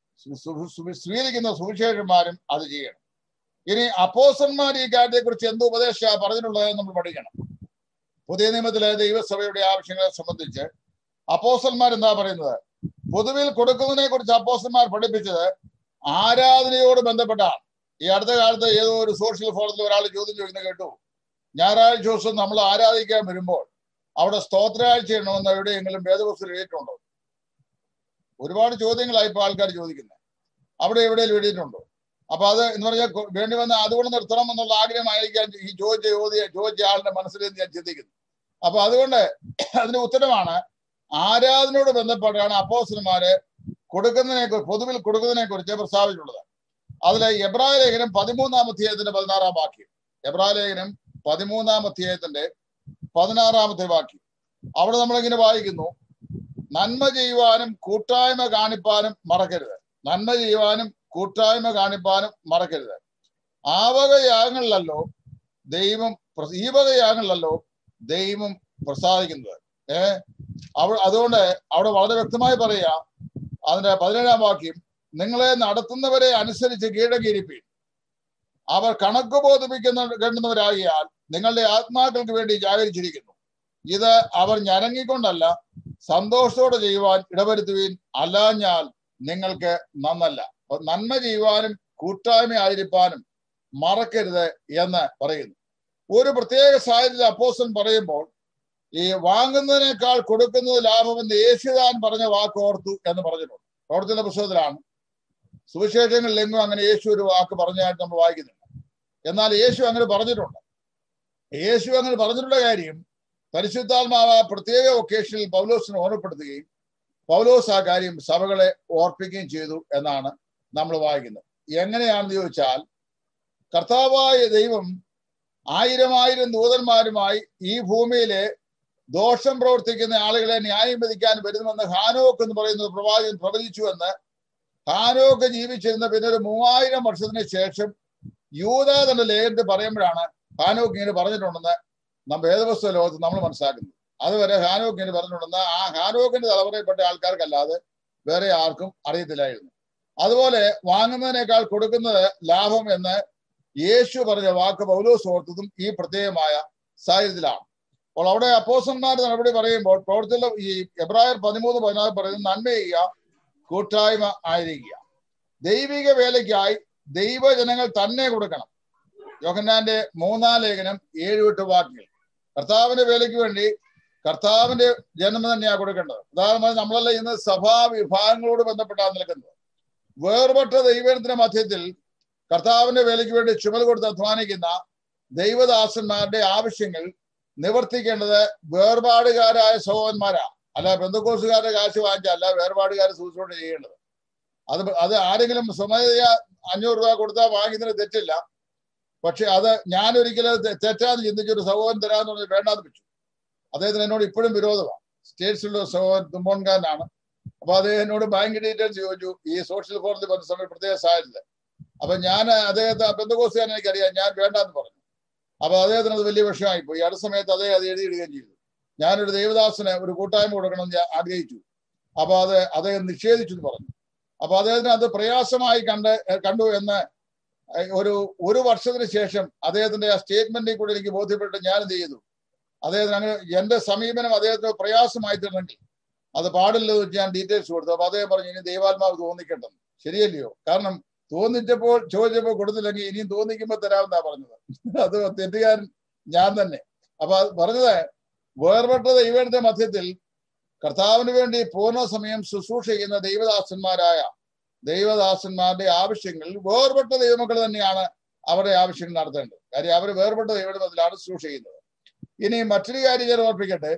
സ്വീകരിക്കുന്ന സുവിശേഷന്മാരും അത് ചെയ്യണം. ഇനി അപ്പോസ്തലന്മാർ ഈ കാര്യത്തെ കുറിച്ച് എന്ത് ഉപദേശ പറഞ്ഞിട്ടുള്ളത് നമ്മൾ പഠിക്കണം. പുതിയ നിയമത്തിലെ ദൈവസഭയുടെ ആവശ്യങ്ങളെ സംബന്ധിച്ച് അപ്പോസ്തലന്മാർ എന്താ പറയുന്നത്? പൊതുവിൽ കൊടുക്കുന്നതിനെ കുറിച്ച് അപ്പോസ്തലന്മാർ പഠിപ്പിച്ചത് ആരാധനയോട് ബന്ധപ്പെട്ടാണ്. ഈ അടുത്ത കാലത്ത് ഏതോ ഒരു സോഷ്യൽ ഫോറത്തിൽ ഒരാൾ ചോദ്യം ചോദിക്കുന്നത് കേട്ടു, ഞായറാഴ്ച ദിവസം നമ്മൾ ആരാധിക്കാൻ വരുമ്പോൾ അവിടെ സ്തോത്രാഴ്ച ചെയ്യണമെന്ന് എവിടെയെങ്കിലും വേദപുസ്തകത്തിൽ എഴുതിയിട്ടുണ്ടോ? ഒരുപാട് ചോദ്യങ്ങളായി ഇപ്പോൾ ആൾക്കാർ ചോദിക്കുന്നത്. അവിടെ എവിടെയും എഴുതിയിട്ടുണ്ടോ? അപ്പൊ അത് എന്ന് പറഞ്ഞാൽ വേണ്ടി വന്ന അതുകൊണ്ട് നിർത്തണം എന്നുള്ള ആഗ്രഹമായിരിക്കാൻ ഈ ചോദിച്ച ചോദ്യ ചോദിച്ച ആളുടെ മനസ്സിൽ ഞാൻ ചിന്തിക്കുന്നു. അപ്പൊ അതുകൊണ്ട് അതിന്റെ ഉത്തരമാണ് ആരാധനയോട് ബന്ധപ്പെട്ടാണ് അപ്പോസ്തലന്മാര് കൊടുക്കുന്നതിനെ കുറിച്ച് പൊതുവിൽ കൊടുക്കുന്നതിനെ കുറിച്ച് പ്രസ്താവിച്ചിട്ടുള്ളത്. അതിലെ എബ്രായ ലേഖനം പതിമൂന്നാം അധ്യായത്തിന്റെ പതിനാറാം വാക്യം, എബ്രായ ലേഖനം പതിമൂന്നാം അധ്യായത്തിന്റെ പതിനാറാമത്തെ വാക്യം, അവിടെ നമ്മളിങ്ങനെ വായിക്കുന്നു, നന്മ ചെയ്യുവാനും കൂട്ടായ്മ കാണിപ്പാനും മറക്കരുത്. നന്മ ചെയ്യുവാനും കൂട്ടായ്മ കാണിപ്പാനും മറക്കരുത്. ആ വക യാഗങ്ങളിലല്ലോ ദൈവം ഈ വക യാഗങ്ങളിലല്ലോ ദൈവം പ്രസാദിക്കുന്നത്. ഏർ അവ അതുകൊണ്ട് അവിടെ വളരെ വ്യക്തമായി പറയുക, അതിന്റെ പതിനേഴാം വാക്യം, നിങ്ങളെ നടത്തുന്നവരെ അനുസരിച്ച് കീഴടങ്ങിയിരിപ്പീൻ. അവർ കണക്ക് ബോധിപ്പിക്കുന്ന കേണ്ടുന്നവരാകിയാൽ നിങ്ങളുടെ ആത്മാക്കൾക്ക് വേണ്ടി ജാഗരിച്ചിരിക്കുന്നു. ഇത് അവർ ഞരങ്ങിക്കൊണ്ടല്ല സന്തോഷത്തോടെ ചെയ്യുവാൻ ഇടവരുത്തുവീൻ, അല്ലാഞ്ഞാൽ നിങ്ങൾക്ക് നന്നല്ല. നന്മ ചെയ്യുവാനും കൂട്ടായ്മ ആയിരിക്കാനും മറക്കരുത് എന്ന് പറയുന്നു. ഒരു പ്രത്യേക സാഹചര്യത്തിൽ അപ്പോസ്തലൻ പറയുമ്പോൾ ഈ വാങ്ങുന്നതിനേക്കാൾ കൊടുക്കുന്നത് ലാഭമെന്ന് യേശുദാൻ പറഞ്ഞ വാക്ക് ഓർത്തു എന്ന് പറഞ്ഞിട്ടുണ്ട്. പ്രവർത്തന പുസ്തകത്തിലാണ്. സുവിശേഷങ്ങളിലെങ്ങും അങ്ങനെ യേശു ഒരു വാക്ക് പറഞ്ഞായിട്ട് നമ്മൾ വായിക്കുന്നില്ല. എന്നാൽ യേശു അങ്ങനെ പറഞ്ഞിട്ടുണ്ട്. യേശു അങ്ങനെ പറഞ്ഞിട്ടുള്ള കാര്യം പരിശുദ്ധാത്മാവ് പ്രത്യേക ഒക്കേഷനിൽ പൗലോസിനെ ഓർമ്മപ്പെടുത്തുകയും പൗലോസ് ആ കാര്യം സഭകളെ ഓർപ്പിക്കുകയും ചെയ്തു എന്നാണ് നമ്മൾ വായിക്കുന്നത്. എങ്ങനെയാണെന്ന് ചോദിച്ചാൽ, കർത്താവായ ദൈവം ആയിരം ആയിരം ദൂതന്മാരുമായി ഈ ഭൂമിയിലെ ദോഷം പ്രവർത്തിക്കുന്ന ആളുകളെ ന്യായം വിധിക്കാൻ വരുന്നുവെന്ന് ഹാനോക്ക് എന്ന് പറയുന്നത് പ്രവാചകൻ പ്രവചിച്ചു എന്ന് ഹാനോക്ക് ജീവിച്ചിരുന്ന പിന്നെ ഒരു മൂവായിരം വർഷത്തിന് ശേഷം യൂദാ തന്റെ ലേഖനത്തിൽ പറയുമ്പോഴാണ് ഹാനോക്ക് ഇങ്ങനെ പറഞ്ഞിട്ടുണ്ടെന്ന് നാം വേദപുസ്തക ലോകത്ത് നമ്മൾ മനസ്സിലാക്കുന്നത്. അതുവരെ ഹാനോക്ക് ഇങ്ങനെ പറഞ്ഞിട്ടുണ്ടെന്ന് ആ ഹാനോക്കിന്റെ തലമുറയിൽപ്പെട്ട ആൾക്കാർക്കല്ലാതെ വേറെ ആർക്കും അറിയത്തില്ലായിരുന്നു. അതുപോലെ വാങ്ങുന്നതിനേക്കാൾ കൊടുക്കുന്നത് ലാഭം എന്ന് യേശു പറഞ്ഞ വാക്ക് പൗലോസ് ഓർത്തതും ഈ പ്രത്യേകമായ സാഹചര്യത്തിലാണ്. അപ്പോൾ അവിടെ അപ്പോസ്തലന്മാർ നടപടി പറയുമ്പോൾ പ്രവർത്തിയുള്ള ഈ എബ്രായർ പതിമൂന്ന് പതിനാറ് പറയുന്നത് നന്മ ചെയ്യുക, കൂട്ടായ്മ ആയിരിക്കുക. ദൈവിക വേലയ്ക്കായി ദൈവജനങ്ങൾ തന്നെ കൊടുക്കണം. യോഹന്നാന്റെ മൂന്നാം ലേഖനം ഏഴ് എട്ട് വാക്യങ്ങൾ. കർത്താവിന്റെ വേലയ്ക്ക് വേണ്ടി കർത്താവിന്റെ ജനം തന്നെയാണ് കൊടുക്കേണ്ടത്. ഉദാഹരണമായി നമ്മളെല്ലാം ഇന്ന് സഭാ വിഭാഗങ്ങളോട് ബന്ധപ്പെട്ടാണ് നിൽക്കുന്നത്. വേർപെട്ട ദൈവത്തിന്റെ മധ്യത്തിൽ കർത്താവിന്റെ വേലയ്ക്ക് വേണ്ടി ചുമൽ കൊടുത്ത് അധ്വാനിക്കുന്ന ദൈവദാസന്മാരുടെ ആവശ്യങ്ങൾ നിവർത്തിക്കേണ്ടത് വേർപാടുകാരായ സഹോദരന്മാരാ. അല്ല പെന്തക്കോസ്തുകാരുടെ കാശ് വാങ്ങിച്ചല്ല വേർപാടുകാരെ ശുശ്രൂഷ ചെയ്യേണ്ടത്. അത് അത് ആരെങ്കിലും സ്വമേധയ അഞ്ഞൂറ് രൂപ കൊടുത്താൽ വാങ്ങിക്കുന്നതിന് തെറ്റില്ല. പക്ഷെ അത് ഞാൻ ഒരിക്കലും തെറ്റാന്ന് ചിന്തിച്ചൊരു സഹോദരൻ തരാന്ന് പറഞ്ഞ് വേണ്ടാന്ന് വെച്ചു. അദ്ദേഹത്തിന് എന്നോട് ഇപ്പോഴും വിരോധമാണ്. സ്റ്റേറ്റ്സിലുള്ള സഹോദരൻ തുമ്പോൺകാരനാണ്. അപ്പൊ അദ്ദേഹം എന്നോട് ബാങ്ക് ഡീറ്റെയിൽസ് ചോദിച്ചു ഈ സോഷ്യൽ ഫോറത്തിൽ പറഞ്ഞ സമയം പ്രത്യേക സാഹചര്യത്തിൽ. അപ്പൊ ഞാൻ അദ്ദേഹത്തെ പെന്തക്കോസ്തുകാരൻ എനിക്കറിയാം, ഞാൻ വേണ്ടാന്ന് പറഞ്ഞു. അപ്പൊ അദ്ദേഹത്തിന് അത് വലിയ വിഷയമായി പോയി. അടുത്ത സമയത്ത് അദ്ദേഹം അത് എഴുതിയിടുകയും ചെയ്തു. ഞാനൊരു ദേവദാസന് ഒരു കൂട്ടായ്മ കൊടുക്കണം ഞാൻ ആഗ്രഹിച്ചു. അപ്പൊ അത് അദ്ദേഹം നിഷേധിച്ചു എന്ന് പറഞ്ഞു. അപ്പൊ അദ്ദേഹത്തിന് അത് പ്രയാസമായി കണ്ട് കണ്ടു എന്ന് ഒരു ഒരു വർഷത്തിന് ശേഷം അദ്ദേഹത്തിന്റെ ആ സ്റ്റേറ്റ്മെന്റിൽ കൂടെ എനിക്ക് ബോധ്യപ്പെട്ട് ഞാൻ എന്ത് ചെയ്തു, അദ്ദേഹത്തിന് അങ്ങനെ എന്റെ സമീപനം അദ്ദേഹത്തിന് പ്രയാസമായി തീർന്നെങ്കിൽ അത് പാടില്ലെന്ന് വെച്ച് ഞാൻ ഡീറ്റെയിൽസ് കൊടുത്തു. അപ്പൊ അദ്ദേഹം പറഞ്ഞു ഇനി ദൈവാത്മാവ് തോന്നിക്കട്ടെന്ന്. ശരിയല്ലയോ? കാരണം തോന്നിച്ചപ്പോൾ ചോദിച്ചപ്പോൾ കൊടുത്തില്ലെങ്കിൽ ഇനിയും തോന്നിക്കുമ്പോൾ തരാമെന്നാ പറഞ്ഞത്. അത് തെറ്റുകാരൻ ഞാൻ തന്നെ. അപ്പൊ പറഞ്ഞത് വേർപെട്ട ദൈവത്തിന്റെ മധ്യത്തിൽ കർത്താവിന് വേണ്ടി പൂർണ്ണ സമയം ശുശ്രൂഷ ചെയ്യുന്ന ദൈവദാസന്മാരായ ദൈവദാസന്മാരുടെ ആവശ്യങ്ങളിൽ വേർപെട്ട ദൈവമക്കൾ തന്നെയാണ് അവരുടെ ആവശ്യങ്ങൾ നടത്തേണ്ടത്. കാര്യം അവർ വേർപെട്ട ദൈവത്തിന്റെ മധ്യത്തിലാണ് ശുശ്രൂഷ ചെയ്യുന്നത്. ഇനി മറ്റൊരു കാര്യം ഞാൻ ഓർപ്പിക്കട്ടെ,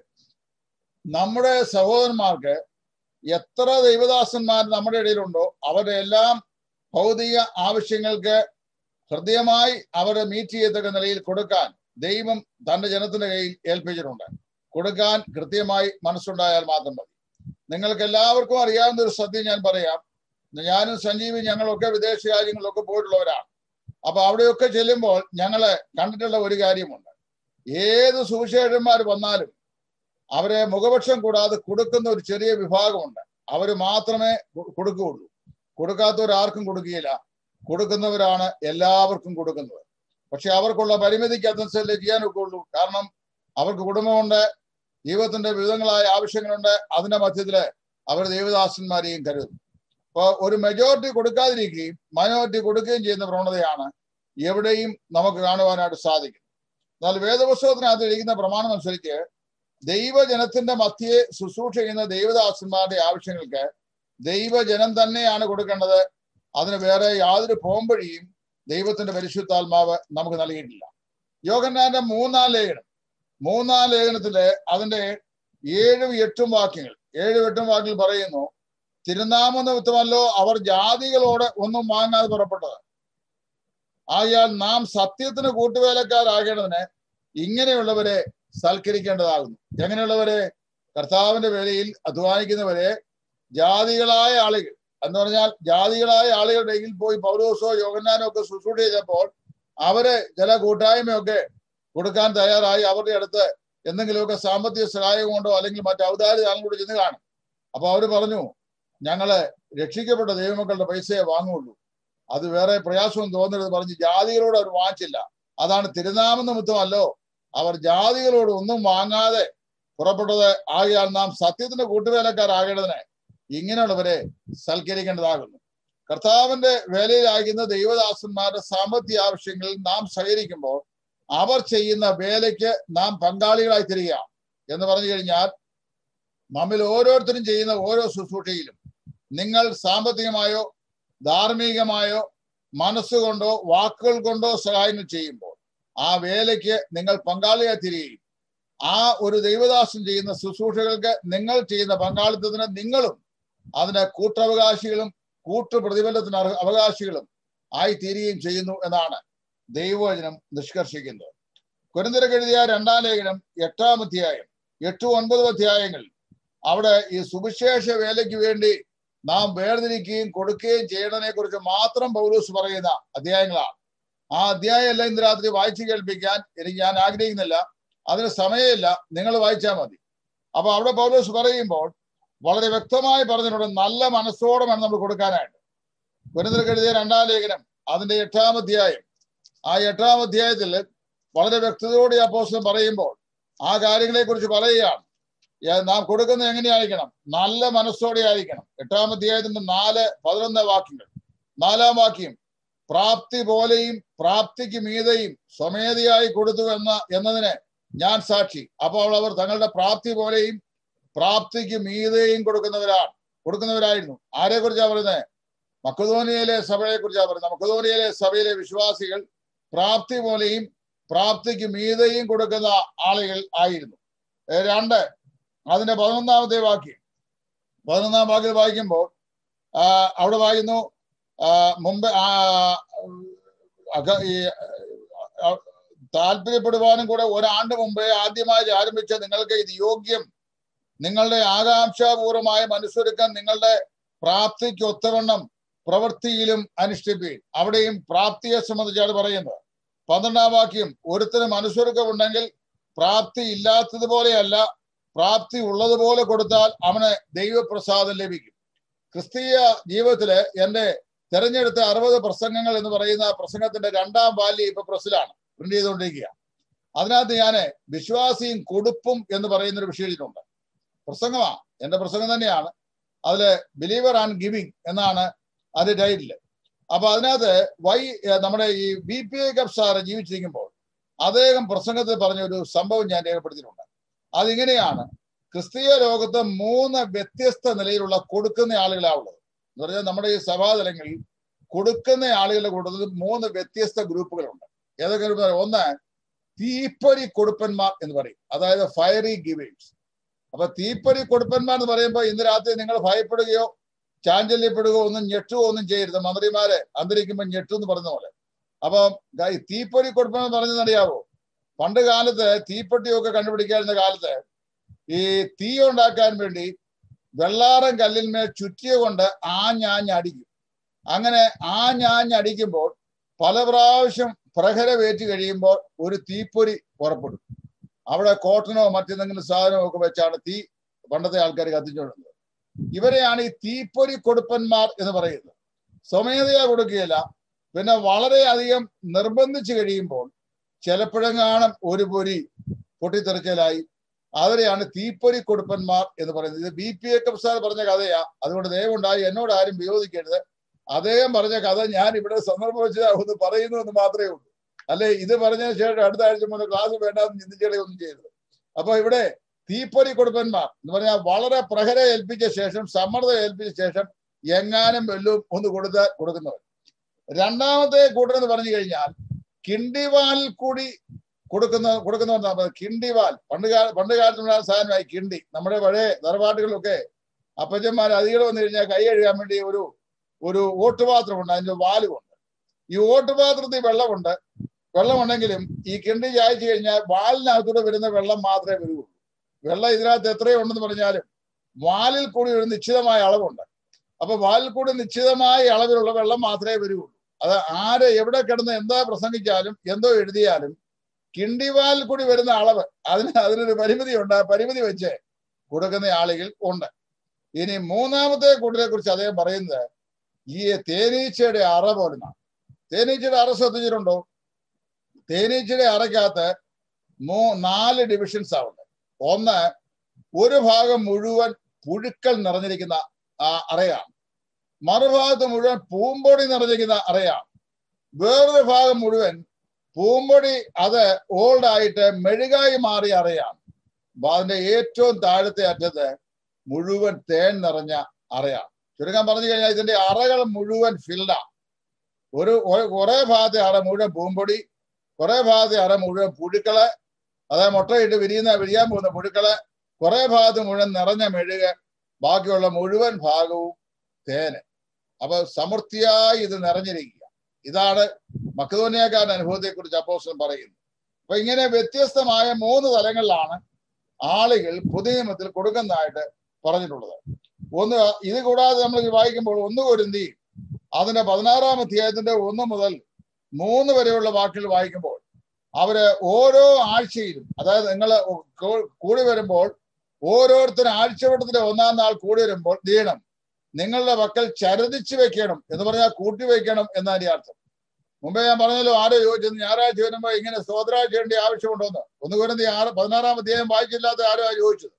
നമ്മുടെ സഹോദരന്മാർക്ക് എത്ര ദൈവദാസന്മാർ നമ്മുടെ ഇടയിലുണ്ടോ അവരുടെ എല്ലാം ഭൗതിക ആവശ്യങ്ങൾക്ക് ഹൃദയമായി അവരെ മീറ്റ് ചെയ്യത്തക്ക നിലയിൽ കൊടുക്കാൻ ദൈവം തന്റെ ജനത്തിന്റെ കയ്യിൽ ഏൽപ്പിച്ചിട്ടുണ്ട്. കൊടുക്കാൻ കൃത്യമായി മനസ്സുണ്ടായാൽ മാത്രം മതി. നിങ്ങൾക്ക് എല്ലാവർക്കും അറിയാവുന്ന ഒരു സത്യം ഞാൻ പറയാം. ഞാനും സഞ്ജീവി ഞങ്ങളൊക്കെ വിദേശ രാജ്യങ്ങളിലൊക്കെ പോയിട്ടുള്ളവരാണ്. അപ്പൊ അവിടെയൊക്കെ ചെല്ലുമ്പോൾ ഞങ്ങള് കണ്ടിട്ടുള്ള ഒരു കാര്യമുണ്ട്. ഏത് സുവിശേഷന്മാർ വന്നാലും അവരെ മുഖപക്ഷം കൂടാതെ കൊടുക്കുന്ന ഒരു ചെറിയ വിഭാഗമുണ്ട്. അവര് മാത്രമേ കൊടുക്കുകയുള്ളൂ. കൊടുക്കാത്തവരാർക്കും കൊടുക്കുകയില്ല. കൊടുക്കുന്നവരാണ് എല്ലാവർക്കും കൊടുക്കുന്നത്. പക്ഷെ അവർക്കുള്ള പരിമിതിക്ക് അതനുസരിച്ച് ചെയ്യാനൊക്കെ ഉള്ളൂ. കാരണം അവർക്ക് കുടുംബമുണ്ട്, ജീവിതത്തിന്റെ വിവിധങ്ങളായ ആവശ്യങ്ങളുണ്ട്. അതിന്റെ മധ്യത്തില് അവർ ദൈവദാസന്മാരെയും കരുതും. അപ്പൊ ഒരു മെജോറിറ്റി കൊടുക്കാതിരിക്കുകയും മൈനോറിറ്റി കൊടുക്കുകയും ചെയ്യുന്ന പ്രവണതയാണ് എവിടെയും നമുക്ക് കാണുവാനായിട്ട് സാധിക്കും. എന്നാൽ വേദപുസ്തകത്തിനകത്ത് ഇരിക്കുന്ന പ്രമാണം അനുസരിച്ച് ദൈവജനത്തിന്റെ മധ്യയെ ശുശ്രൂഷ ചെയ്യുന്ന ദൈവദാസന്മാരുടെ ആവശ്യങ്ങൾക്ക് ദൈവജനം തന്നെയാണ് കൊടുക്കേണ്ടത്. അതിന് വേറെ യാതൊരു പോംവഴിയും ദൈവത്തിന്റെ പരിശുദ്ധാത്മാവ് നമുക്ക് നൽകിയിട്ടില്ല. യോഹന്നാന്റെ മൂന്നാം ലേഖനം മൂന്നാം ലേഖനത്തില് അതിന്റെ ഏഴും എട്ടും വാക്യങ്ങൾ ഏഴും എട്ടും വാക്യങ്ങൾ പറയുന്നു, തിരുനാമ നിമിത്തമല്ലോ അവർ ജാതികളോട് ഒന്നും വാങ്ങാതെ പുറപ്പെട്ടത്. ആയാൽ നാം സത്യത്തിന് കൂട്ടുവേലക്കാരാകേണ്ടതിന് ഇങ്ങനെയുള്ളവരെ സൽക്കരിക്കേണ്ടതാകുന്നു. എങ്ങനെയുള്ളവരെ? കർത്താവിന്റെ വേലയിൽ അധ്വാനിക്കുന്നവരെ, ജാതികളായ ആളുകൾ എന്ന് പറഞ്ഞാൽ ജാതികളായ ആളുകളുടെ ഇടയിൽ പോയി പൗലോസോ യോഹന്നാനോ ഒക്കെ ശുശ്രൂഷ ചെയ്തപ്പോൾ അവര് ചില കൂട്ടായ്മയൊക്കെ കൊടുക്കാൻ തയ്യാറായി അവരുടെ അടുത്ത് എന്തെങ്കിലുമൊക്കെ സാമ്പത്തിക സഹായം കൊണ്ടോ അല്ലെങ്കിൽ മറ്റു ഔദാര്യദാനം കൂടെ ചെന്ന് കാണും. അപ്പൊ അവര് പറഞ്ഞു, ഞങ്ങള് രക്ഷിക്കപ്പെട്ട ദൈവമക്കളുടെ പൈസയെ വാങ്ങുള്ളൂ, അത് വേറെ പ്രയാസമൊന്നും തോന്നരുത് പറഞ്ഞ് ജാതികളോട് അവർ വാങ്ങിച്ചില്ല. അതാണ് തിരുനാമ നിമിത്തമല്ലോ അവർ ജാതികളോട് ഒന്നും വാങ്ങാതെ പുറപ്പെട്ടത്. ആകയാൽ നാം സത്യത്തിന്റെ കൂട്ടുവേലക്കാരാകേണ്ടതിന് ഇങ്ങനെയുള്ളവരെ സൽക്കരിക്കേണ്ടതാകുന്നു. കർത്താവിന്റെ വേലയിലാകുന്ന ദൈവദാസന്മാരുടെ സാമ്പത്തിക ആവശ്യങ്ങളിൽ നാം സഹകരിക്കുമ്പോൾ അവർ ചെയ്യുന്ന വേലയ്ക്ക് നാം പങ്കാളികളായി തീരുക എന്ന് പറഞ്ഞു കഴിഞ്ഞാൽ നമ്മിൽ ഓരോരുത്തരും ചെയ്യുന്ന ഓരോ ശുശ്രൂഷയിലും നിങ്ങൾ സാമ്പത്തികമായോ ധാർമ്മികമായോ മനസ്സുകൊണ്ടോ വാക്കുകൾ കൊണ്ടോ സഹായങ്ങൾ ചെയ്യുമ്പോൾ ആ വേലയ്ക്ക് നിങ്ങൾ പങ്കാളിയായി തീരുകയും ആ ഒരു ദൈവദാസൻ ചെയ്യുന്ന ശുശ്രൂഷകൾക്ക് നിങ്ങൾ ചെയ്യുന്ന പങ്കാളിത്തത്തിന് നിങ്ങളും അതിന് കൂട്ടവകാശികളും കൂട്ടു പ്രതിഫലത്തിന് അവകാശികളും ആയി തീരുകയും ചെയ്യുന്നു എന്നാണ് ദൈവവചനം നിഷ്കർഷിക്കുന്നത്. കൊരിന്ത്യർക്ക് എഴുതിയ രണ്ടാം ലേഖനം എട്ടാം അധ്യായം എട്ടും ഒൻപതും അധ്യായങ്ങളിൽ അവിടെ ഈ സുവിശേഷ വേലയ്ക്ക് വേണ്ടി നാം വേർതിരിക്കുകയും കൊടുക്കുകയും ചെയ്യണതിനെ കുറിച്ച് മാത്രം പൗലോസ് പറയുന്ന അധ്യായങ്ങളാണ്. ആ അധ്യായം എല്ലാം ഇന്ന് രാത്രി വായിച്ചു കേൾപ്പിക്കാൻ എനിക്ക് ഞാൻ ആഗ്രഹിക്കുന്നില്ല, അതിന് സമയമില്ല, നിങ്ങൾ വായിച്ചാൽ മതി. അപ്പൊ അവിടെ പൗലോസ് പറയുമ്പോൾ വളരെ വ്യക്തമായി പറഞ്ഞിട്ടുണ്ട്, നല്ല മനസ്സോടെ വേണം നമ്മൾ കൊടുക്കാനായിട്ട്. കൊരിന്ത്യർക്ക് എഴുതിയ രണ്ടാം ലേഖനം അതിന്റെ എട്ടാം അധ്യായം ആ എട്ടാം അധ്യായത്തിൽ വളരെ വ്യക്തതയോടെ അപ്പോസ്തലൻ പറയുമ്പോൾ ആ കാര്യങ്ങളെ കുറിച്ച് പറയുകയാണ്. നാം കൊടുക്കുന്നത് എങ്ങനെയായിരിക്കണം? നല്ല മനസ്സോടെ ആയിരിക്കണം. എട്ടാം അധ്യായത്തിന്റെ നാല് പതിനൊന്ന് വാക്യങ്ങൾ. നാലാം വാക്യം, പ്രാപ്തി പോലെയും പ്രാപ്തിക്ക് മീതെയും സ്വമേധയായി കൊടുത്തു എന്ന എന്നതിന് ഞാൻ സാക്ഷി. അപ്പോൾ അവർ തങ്ങളുടെ പ്രാപ്തി പോലെയും പ്രാപ്തിക്ക് മീതെയും കൊടുക്കുന്നവരാണ് കൊടുക്കുന്നവരായിരുന്നു. ആരെ കുറിച്ചാ പറയുന്നത്? മക്കതോനിയയിലെ സഭയെ കുറിച്ചാണ് പറയുന്നത്. മക്കതോനിയയിലെ സഭയിലെ വിശ്വാസികൾ പ്രാപ്തി പോലെയും പ്രാപ്തിക്ക് മീതെയും കൊടുക്കുന്ന ആളുകൾ ആയിരുന്നു. രണ്ട്, അതിന്റെ പതിനൊന്നാമത്തെ വാക്യം പതിനൊന്നാം വാക്യം വായിക്കുമ്പോൾ അവിടെ വായിക്കുന്നു, മുമ്പ് ഈ താല്പര്യപ്പെടുവാനും കൂടെ ഒരാണ്ട് മുമ്പേ ആദ്യമായി ആരംഭിച്ച നിങ്ങൾക്ക് ഇത് യോഗ്യം. നിങ്ങളുടെ ആകാംക്ഷാപൂർവമായ മനസ്സൊരുക്കം നിങ്ങളുടെ പ്രാപ്തിക്ക് ഒത്തവണ്ണം പ്രവൃത്തിയിലും അനുഷ്ഠിപ്പീൻ. അവിടെയും പ്രാപ്തിയെ സംബന്ധിച്ചാണ് പറയുന്നത്. പന്ത്രണ്ടാം വാക്യം, ഒരുത്തിന് മനസ്സൊരുക്കമുണ്ടെങ്കിൽ പ്രാപ്തി ഇല്ലാത്തതുപോലെയല്ല, പ്രാപ്തി ഉള്ളതുപോലെ കൊടുത്താൽ അവന് ദൈവപ്രസാദം ലഭിക്കും. ക്രിസ്തീയ ജീവിതത്തില് എന്റെ തെരഞ്ഞെടുത്ത അറുപത് പ്രസംഗങ്ങൾ എന്ന് പറയുന്ന പ്രസംഗത്തിന്റെ രണ്ടാം വാല്യം ഇപ്പൊ പ്രസ്സിലാണ് പ്രിന്റ് ചെയ്തുകൊണ്ടിരിക്കുക. അതിനകത്ത് ഞാന് വിശ്വാസിയും കൊടുപ്പും എന്ന് പറയുന്നൊരു വിഷയത്തിലുണ്ട്. പ്രസംഗമാണ്, എന്റെ പ്രസംഗം തന്നെയാണ്. അതില് ബിലീവർ ആൻഡ് ഗിവിങ് എന്നാണ് അതിന്റെ ടൈറ്റില്. അപ്പൊ അതിനകത്ത് വൈ നമ്മുടെ ഈ ബി പി ഐ കപ്പ് സാറ് ജീവിച്ചിരിക്കുമ്പോൾ അദ്ദേഹം പ്രസംഗത്തിൽ പറഞ്ഞ ഒരു സംഭവം ഞാൻ രേഖപ്പെടുത്തിയിട്ടുണ്ട്. അതിങ്ങനെയാണ്, ക്രിസ്തീയ ലോകത്ത് മൂന്ന് വ്യത്യസ്ത നിലയിലുള്ള കൊടുക്കുന്ന ആളുകളാണ് ഉള്ളത്. എന്ന് പറഞ്ഞാൽ നമ്മുടെ ഈ സഭാതലങ്ങളിൽ കൊടുക്കുന്ന ആളുകളുടെ കൂട്ടത്തിൽ മൂന്ന് വ്യത്യസ്ത ഗ്രൂപ്പുകളുണ്ട്. ഏതൊക്കെ ഗ്രൂപ്പ്? ഒന്ന് തീപ്പൊരി കൊടുപ്പന്മാർ എന്ന് പറയും, അതായത് ഫയറി ഗിവേഴ്സ്. അപ്പൊ തീപ്പൊരി കൊടുപ്പന്മാർ എന്ന് പറയുമ്പോൾ ഇന്ന് രാത്രി നിങ്ങൾ ഭയപ്പെടുകയോ ചാഞ്ചല്യപ്പെടുകയോ ഒന്നും ഞെട്ടുകയോ ഒന്നും ചെയ്യരുത്. മന്ത്രിമാരെ അന്തരിക്കുമ്പോൾ ഞെട്ടു എന്ന് പറഞ്ഞ പോലെ. അപ്പം തീപ്പൊരി കൊടുപ്പൻ എന്ന് പറഞ്ഞതറിയാവോ? പണ്ട് കാലത്ത് തീപ്പെട്ടിയൊക്കെ കണ്ടുപിടിക്കാവുന്ന കാലത്ത് ഈ തീ ഉണ്ടാക്കാൻ വേണ്ടി വെള്ളാരം കല്ലിന്മേൽ ചുറ്റിയ കൊണ്ട് ആഞ്ഞാഞ്ഞടിക്കും. അങ്ങനെ ആഞ്ഞാഞ്ഞടിക്കുമ്പോൾ പല പ്രാവശ്യം പ്രഹരവേറ്റ് കഴിയുമ്പോൾ ഒരു തീപ്പൊരി പുറപ്പെടും. അവിടെ കോട്ടനോ മറ്റെന്തെങ്കിലും സാധനമോ ഒക്കെ വെച്ചാണ് തീ പണ്ടത്തെ ആൾക്കാർ കത്തിച്ചുകൊണ്ടിരുന്നത്. ഇവരെയാണ് ഈ തീപ്പൊരി കൊടുപ്പന്മാർ എന്ന് പറയുന്നത്. സ്വമേധയാ കൊടുക്കുകയില്ല, പിന്നെ വളരെയധികം നിർബന്ധിച്ചു കഴിയുമ്പോൾ ചിലപ്പോഴെങ്ങാനും ഒരു പൊരി പൊട്ടിത്തെറിക്കലായി. അവരെയാണ് തീപ്പൊരി കൊടുപ്പന്മാർ എന്ന് പറയുന്നത്. ഇത് ബി പി എ കപ്സാർ പറഞ്ഞ കഥയാ. അതുകൊണ്ട് ദയവുണ്ടായി എന്നോട് ആരും വിരോധിക്കരുത്. അദ്ദേഹം പറഞ്ഞ കഥ ഞാൻ ഇവിടെ സന്ദർഭം വെച്ച് ഒന്ന് പറയുന്നു എന്ന് മാത്രമേ ഉള്ളൂ. അല്ലെ ഇത് പറഞ്ഞതിന് ശേഷം അടുത്ത ആഴ്ച മുതൽ ക്ലാസ് വേണ്ടാന്ന് ചിന്തിച്ചുകളയൊന്നും ചെയ്യരുത്. അപ്പൊ ഇവിടെ തീപ്പൊരി കൊടുപ്പന്മാർ എന്ന് പറഞ്ഞാൽ വളരെ പ്രഹര ഏൽപ്പിച്ച ശേഷം സമ്മർദ്ദം ഏൽപ്പിച്ച ശേഷം എങ്ങാനും വെല്ലും ഒന്ന് കൊടുത്താൽ കൊടുക്കുന്നവർ. രണ്ടാമത്തെ കൂട്ടർ എന്ന് പറഞ്ഞു കഴിഞ്ഞാൽ കിണ്ടിവാലിൽ കൂടി കൊടുക്കുന്ന കൊടുക്കുന്നവർ. കിണ്ടിവാൽ പണ്ട് കാല പണ്ട് കാലത്തുണ്ടായ സാധനമായി കിണ്ടി. നമ്മുടെ പഴയ തറവാട്ടുകളിലൊക്കെ അപ്പച്ചന്മാർ അധികം വന്നു കഴിഞ്ഞാൽ കൈ കഴുകാൻ വേണ്ടി ഒരു ഒരു ഓട്ടുപാത്രമുണ്ട്, അതിന്റെ വാലുമുണ്ട്. ഈ ഓട്ടുപാത്രത്തിൽ വെള്ളമുണ്ട്. വെള്ളമുണ്ടെങ്കിലും ഈ കിണ്ടി ചായച്ചു കഴിഞ്ഞാൽ വാലിനകത്തൂടെ വരുന്ന വെള്ളം മാത്രമേ വരുള്ളൂ. വെള്ളം ഇതിനകത്ത് എത്രയുണ്ടെന്ന് പറഞ്ഞാലും വാലിൽ കൂടി ഒരു നിശ്ചിതമായ അളവുണ്ട്. അപ്പൊ വാലിൽ കൂടി നിശ്ചിതമായ അളവിലുള്ള വെള്ളം മാത്രമേ വരുള്ളൂ. അത് ആര് എവിടെ കിടന്ന് എന്താ പ്രസംഗിച്ചാലും എന്തോ എഴുതിയാലും കിണ്ടിവാലിൽ കൂടി വരുന്ന അളവ് അതിന് അതിനൊരു പരിമിതി ഉണ്ട്. ആ പരിമിതി വെച്ച് കൊടുക്കുന്ന ആളുകൾ ഉണ്ട്. ഇനി മൂന്നാമത്തെ കൂട്ടരെ കുറിച്ച് അദ്ദേഹം പറയുന്നത് ഈ തേനീച്ചയുടെ അറ പോലെയാണ്. തേനീച്ചയുടെ അറ ശ്രദ്ധിച്ചിട്ടുണ്ടോ? തേനീച്ചയുടെ അറയ്ക്കകത്ത് മൂ നാല് ഡിവിഷൻസ് ആവുന്നത്. ഒന്ന്, ഒരു ഭാഗം മുഴുവൻ പുഴുക്കൾ നിറഞ്ഞിരിക്കുന്ന ആ അറയാണ്. മറുഭാഗത്ത് മുഴുവൻ പൂമ്പൊടി നിറഞ്ഞിരിക്കുന്ന അറയാണ്. വേറൊരു ഭാഗം മുഴുവൻ പൂമ്പൊടി അത് ഓൾഡ് ആയിട്ട് മെഴുകായി മാറിയ അറയാണ്. അതിന്റെ ഏറ്റവും താഴത്തെ അറ്റത്ത് മുഴുവൻ തേൻ നിറഞ്ഞ അറയാണ്. ചുരുക്കം പറഞ്ഞു കഴിഞ്ഞാൽ ഇതിന്റെ അറകൾ മുഴുവൻ ഫിൽഡാണ്. ഒരു കുറെ ഭാഗത്തെ അറ മുഴുവൻ പൂമ്പൊടി, കുറെ ഭാഗത്തെ അറ മുഴുവൻ പുഴുക്കള്, അതായത് മുട്ടയിട്ട് വിരിയുന്ന വിരിയാൻ പോകുന്ന പുഴുക്കള്, കുറെ ഭാഗത്ത് മുഴുവൻ നിറഞ്ഞ മെഴുക്, ബാക്കിയുള്ള മുഴുവൻ ഭാഗവും തേന്. അപ്പൊ സമൃദ്ധിയായി ഇത് നിറഞ്ഞിരിക്കുക. ഇതാണ് മക്കതോന്യക്കാരുടെ അനുഭവത്തെ കുറിച്ച് അപ്പോസ്തലൻ പറയുന്നത്. അപ്പൊ ഇങ്ങനെ വ്യത്യസ്തമായ മൂന്ന് തലങ്ങളിലാണ് ആളുകൾ പുതിയ നിയമത്തിൽ കൊടുക്കുന്നതായിട്ട് പറഞ്ഞിട്ടുള്ളത്. ഒന്ന്, ഇത് കൂടാതെ നമ്മൾ വായിക്കുമ്പോൾ ഒന്ന് കൊരിന്തി അതിന്റെ പതിനാറാം അധ്യായത്തിന്റെ ഒന്ന് മുതൽ മൂന്ന് വരെയുള്ള വാക്കുകൾ വായിക്കുമ്പോൾ അവര് ഓരോ ആഴ്ചയിലും, അതായത് നിങ്ങൾ കൂടി വരുമ്പോൾ ഓരോരുത്തരും ആഴ്ചവട്ടത്തിന്റെ ഒന്നാം നാൾ കൂടി വരുമ്പോൾ ചെയ്യണം, നിങ്ങളുടെ മക്കൾ ചരതിച്ചു വെക്കണം എന്ന് പറഞ്ഞാൽ കൂട്ടി വെക്കണം എന്നതിന്റെ അർത്ഥം. മുമ്പേ ഞാൻ പറഞ്ഞല്ലോ, ആരോ ചോദിച്ചത് ഞായറാഴ്ച വരുമ്പോൾ ഇങ്ങനെ സ്തോത്രം ചെയ്യേണ്ട ആവശ്യമുണ്ടോന്ന്. ഒന്ന് കൊരിന്തി ആറ് പതിനാറാം അധ്യായം വായിച്ചില്ലാത്ത ആരോ ആ ചോദിച്ചത്,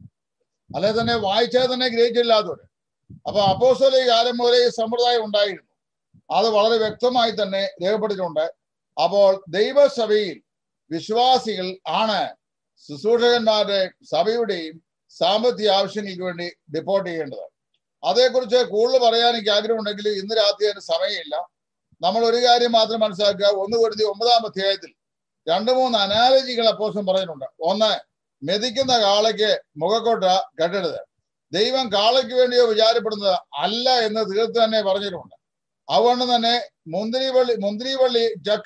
അല്ലെ തന്നെ വായിച്ചാൽ തന്നെ ഗ്രഹിച്ചില്ലാത്തവര്. അപ്പൊ അപ്പോസ്തല കാലം മുതലേ ഈ സമ്പ്രദായം ഉണ്ടായിരുന്നു. അത് വളരെ വ്യക്തമായി തന്നെ രേഖപ്പെടുത്തിയിട്ടുണ്ട്. അപ്പോൾ ദൈവസഭയിൽ വിശ്വാസികൾ ആണ് ശുശ്രൂഷകന്മാരുടെ സഭയുടെയും സാമ്പത്തിക ആവശ്യങ്ങൾക്ക് വേണ്ടി ഡിപ്പോർട്ട് ചെയ്യേണ്ടത്. അതേക്കുറിച്ച് കൂടുതൽ പറയാൻ എനിക്ക് ആഗ്രഹമുണ്ടെങ്കിൽ ഇന്ന് രാത്രി അതിന് സമയമില്ല. നമ്മൾ ഒരു കാര്യം മാത്രം മനസ്സിലാക്കുക. ഒന്ന് കൊരിന്തി ഒമ്പതാം അധ്യായത്തിൽ രണ്ട് മൂന്ന് അനാലജികൾ അപ്പോസ്തലൻ പറയുന്നുണ്ട്. ഒന്ന്, മെതിക്കുന്ന കാളയ്ക്ക് മുഖക്കൊട്ട കെട്ടരുത്. ദൈവം കാളയ്ക്ക് വേണ്ടിയോ വിചാരപ്പെടുന്നത് അല്ല എന്ന് തീർത്ത് തന്നെ പറഞ്ഞിട്ടുണ്ട്. അതുകൊണ്ട് തന്നെ മുന്തിരിവള്ളി മുന്തിരിവള്ളി ചക്ക്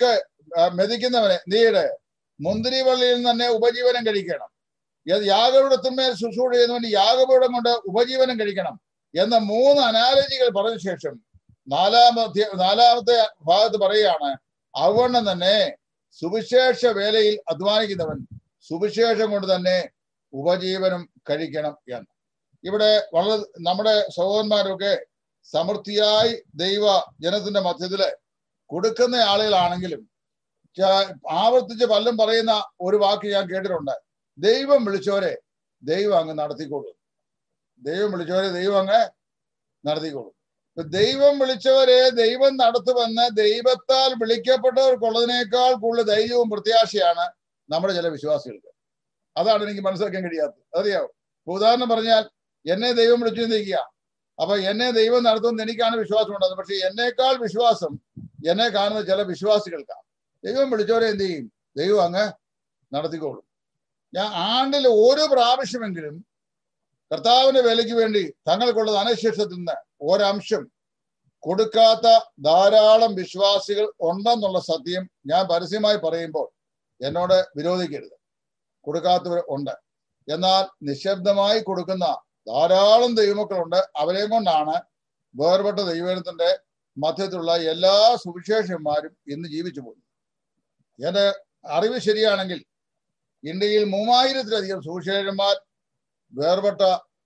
മെതിക്കുന്നവനെ നീട് മുന്തിരിവള്ളിയിൽ നിന്ന് തന്നെ ഉപജീവനം കഴിക്കണം. യാഗപീഠത്തിന്മേൽ ശുശ്രൂഷ ചെയ്യുന്നവൻ യാഗപീഠം കൊണ്ട് ഉപജീവനം കഴിക്കണം എന്ന മൂന്ന് അനാലജികൾ പറഞ്ഞ ശേഷം നാലാമത്തെ നാലാമത്തെ ഭാഗത്ത് പറയുകയാണ്, അവണ്ണം തന്നെ സുവിശേഷ വേലയിൽ അധ്വാനിക്കുന്നവൻ സുവിശേഷം കൊണ്ട് തന്നെ ഉപജീവനം കഴിക്കണം എന്ന്. ഇവിടെ വളരെ നമ്മുടെ സഹോദരന്മാരൊക്കെ സമൃദ്ധിയായി ദൈവ ജനത്തിന്റെ മധ്യത്തില് കൊടുക്കുന്ന ആളുകളാണെങ്കിലും ആവർത്തിച്ച് പലരും പറയുന്ന ഒരു വാക്ക് ഞാൻ കേട്ടിട്ടുണ്ട്, ദൈവം വിളിച്ചവരെ ദൈവം അങ്ങ് നടത്തിക്കൊള്ളും. ദൈവം വിളിച്ചവരെ ദൈവം അങ്ങ് നടത്തിക്കൊള്ളും. ദൈവം വിളിച്ചവരെ ദൈവം നടത്തുമെന്ന് ദൈവത്താൽ വിളിക്കപ്പെട്ടവർക്കുള്ളതിനേക്കാൾ കൂടുതൽ ധൈര്യവും പ്രത്യാശയാണ് നമ്മുടെ ചില വിശ്വാസികൾക്ക്. അതാണ് എനിക്ക് മനസ്സിലാക്കാൻ കഴിയാത്തത്. അറിയാവോ? ഉദാഹരണം പറഞ്ഞാൽ, എന്നെ ദൈവം വിളിച്ചു നിൽക്കുക, അപ്പൊ എന്നെ ദൈവം നടത്തുമെന്ന് എനിക്കാണ് വിശ്വാസം ഉണ്ടാകുന്നത്. പക്ഷെ എന്നേക്കാൾ വിശ്വാസം എന്നെ കാണുന്ന ചില വിശ്വാസികൾക്കാണ്. ദൈവം വിളിച്ചവരെ എന്ത് ചെയ്യും? ദൈവം അങ്ങ് നടത്തിക്കോളും. ഞാൻ ആണ്ടിൽ ഓരോ പ്രാവശ്യമെങ്കിലും കർത്താവിന്റെ വേലയ്ക്ക് വേണ്ടി തങ്ങൾക്കുള്ളത് അനശേഷത്തിൽ നിന്ന് ഒരംശം കൊടുക്കാത്ത ധാരാളം വിശ്വാസികൾ ഉണ്ടെന്നുള്ള സത്യം ഞാൻ പരസ്യമായി പറയുമ്പോൾ എന്നോട് വിരോധിക്കരുത്. കൊടുക്കാത്തവർ ഉണ്ട്. എന്നാൽ നിശബ്ദമായി കൊടുക്കുന്ന ധാരാളം ദൈവമക്കളുണ്ട്. അവരെ കൊണ്ടാണ് വേർപെട്ട ദൈവത്തിന്റെ മധ്യത്തിലുള്ള എല്ലാ സുവിശേഷന്മാരും ഇന്ന് ജീവിച്ചു പോകുന്നത്. എന്റെ അറിവ് ശരിയാണെങ്കിൽ ഇന്ത്യയിൽ മൂവായിരത്തിലധികം സുവിശേഷന്മാർ വേർപെട്ട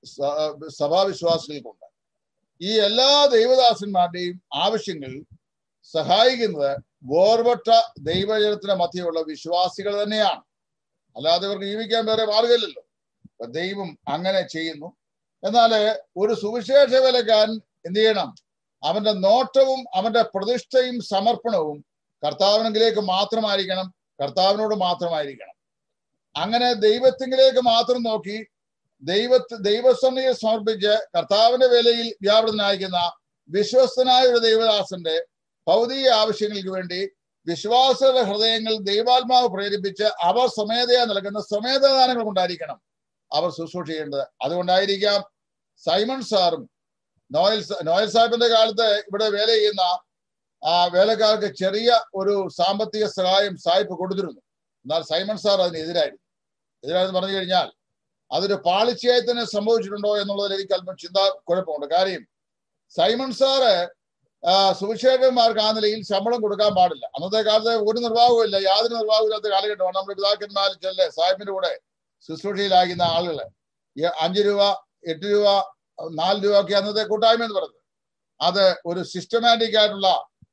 സഭാവിശ്വാസികൾക്കുണ്ട്. ഈ എല്ലാ ദൈവദാസന്മാരുടെയും ആവശ്യങ്ങൾ സഹായിക്കുന്നത് വേർപെട്ട ദൈവജനത്തിന്റെ മധ്യയുള്ള വിശ്വാസികൾ തന്നെയാണ്. അല്ലാതെ ഇവർക്ക് ജീവിക്കാൻ വേറെ മാർഗമില്ലല്ലോ. അപ്പൊ ദൈവം അങ്ങനെ ചെയ്യുന്നു. എന്നാല് ഒരു സുവിശേഷ വേലക്കാരൻ എന്ത് ചെയ്യണം? അവന്റെ നോട്ടവും അവന്റെ പ്രതിഷ്ഠയും സമർപ്പണവും കർത്താവിനെങ്കിലേക്ക് മാത്രമായിരിക്കണം, കർത്താവിനോട് മാത്രമായിരിക്കണം. അങ്ങനെ ദൈവത്തിങ്കിലേക്ക് മാത്രം നോക്കി ദൈവത്തെ ദൈവസന്നിധിയിൽ സമർപ്പിച്ച് കർത്താവിന്റെ വേലയിൽ വ്യാപൃതനായിരിക്കുന്ന വിശ്വസ്തനായ ഒരു ദൈവദാസന്റെ ഭൗതിക ആവശ്യങ്ങൾക്ക് വേണ്ടി വിശ്വാസയുടെ ഹൃദയങ്ങൾ ദൈവാത്മാവ് പ്രേരിപ്പിച്ച് അവർ സ്വമേധയാ നൽകുന്ന സ്വമേധദാനങ്ങൾ കൊണ്ടായിരിക്കണം അവർ ശുശ്രൂഷ ചെയ്യേണ്ടത്. അതുകൊണ്ടായിരിക്കാം സൈമൺ സാറും നോയൽ നോയൽ സാഹിബിന്റെ കാലത്ത് ഇവിടെ വേല ചെയ്യുന്ന ആ വേലക്കാർക്ക് ചെറിയ ഒരു സാമ്പത്തിക സഹായം സാഹിബ് കൊടുത്തിരുന്നു. എന്നാൽ സൈമൺ സാർ അതിനെതിരായിരുന്നു. എതിരായെന്ന് പറഞ്ഞു കഴിഞ്ഞാൽ അതൊരു പാളിച്ചയായി തന്നെ സംഭവിച്ചിട്ടുണ്ടോ എന്നുള്ളതിൽ എനിക്ക് അല്പം ചിന്താ കുഴപ്പമുണ്ട്. കാര്യം സൈമൺ സാറ് സുവിശേഷന്മാർക്ക് ആ നിലയിൽ ശമ്പളം കൊടുക്കാൻ പാടില്ല. അന്നത്തെ കാലത്ത് ഒരു നിർവാഹവും ഇല്ല, യാതൊരു നിർവാഹവും ഇല്ലാത്ത കാലഘട്ടമാണ്. നമ്മുടെ പിതാക്കന്മാർ ചെല്ലെ സാഹിബിന്റെ കൂടെ ശുശ്രൂഷയിലാകുന്ന ആളുകള് അഞ്ചു രൂപ എട്ട് രൂപ നാല് രൂപ ഒക്കെ അന്നത്തെ കൂട്ടായ്മ എന്ന് പറയുന്നത്. അത് ഒരു സിസ്റ്റമാറ്റിക് ആയിട്ടുള്ള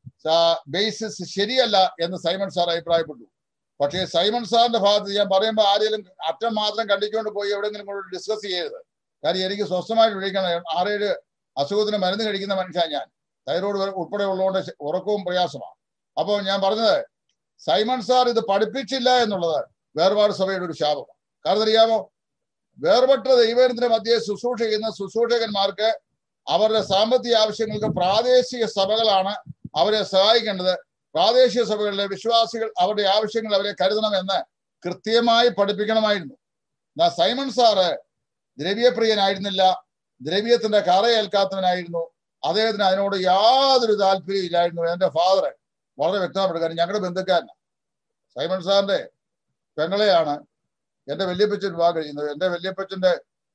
ബേസിസ് ശരിയല്ല എന്ന് സൈമൺ സാർ അഭിപ്രായപ്പെട്ടു. പക്ഷേ സൈമൺ സാറിന്റെ ഭാഗത്ത് ഞാൻ പറയുമ്പോൾ ആരെങ്കിലും അറ്റം മാത്രം കണ്ടിച്ചുകൊണ്ട് പോയി എവിടെയെങ്കിലും കൂടെ ഡിസ്കസ് ചെയ്യരുത്. കാര്യം എനിക്ക് സ്വസ്ഥമായിട്ട് വിളിക്കണം. ആറേഴ് അസുഖത്തിന് മരുന്ന് കഴിക്കുന്ന മനുഷ്യൻ ഞാൻ, തൈറോയ്ഡ് ഉൾപ്പെടെ ഉള്ളതുകൊണ്ട് ഉറക്കവും പ്രയാസമാണ്. അപ്പോൾ ഞാൻ പറഞ്ഞത്, സൈമൺ സാർ ഇത് പഠിപ്പിച്ചില്ല എന്നുള്ളത് വേർപാട് സഭയുടെ ഒരു ശാപമാണ്. കാരണം അറിയാമോ, വേർപെട്ട ദൈവത്തിന്റെ മധ്യേ ശുശ്രൂഷ ചെയ്യുന്ന ശുശ്രൂഷകന്മാർക്ക് അവരുടെ സാമ്പത്തിക ആവശ്യങ്ങൾക്ക് പ്രാദേശിക സഭകളാണ് അവരെ സഹായിക്കേണ്ടത്. പ്രാദേശിക സഭകളിലെ വിശ്വാസികൾ അവരുടെ ആവശ്യങ്ങൾ അവരെ കരുതണമെന്ന് കൃത്യമായി പഠിപ്പിക്കണമായിരുന്നു. എന്നാ സൈമൺ സാറ് ദ്രവ്യപ്രിയനായിരുന്നില്ല, ദ്രവ്യത്തിന്റെ കറയേൽക്കാത്തവനായിരുന്നു. അദ്ദേഹത്തിന് അതിനോട് യാതൊരു താല്പര്യം ഇല്ലായിരുന്നു. എന്റെ ഫാദർ വളരെ വ്യക്തമായിട്ട്, കാര്യം ഞങ്ങളുടെ ബന്ധുക്കാരനാണ്. സൈമൺ സാറിന്റെ പെങ്ങളെയാണ് എന്റെ വല്യപ്പച്ചൻ വിവാഹം കഴിക്കുന്നത്. എന്റെ വല്യപ്പച്ചന്റെ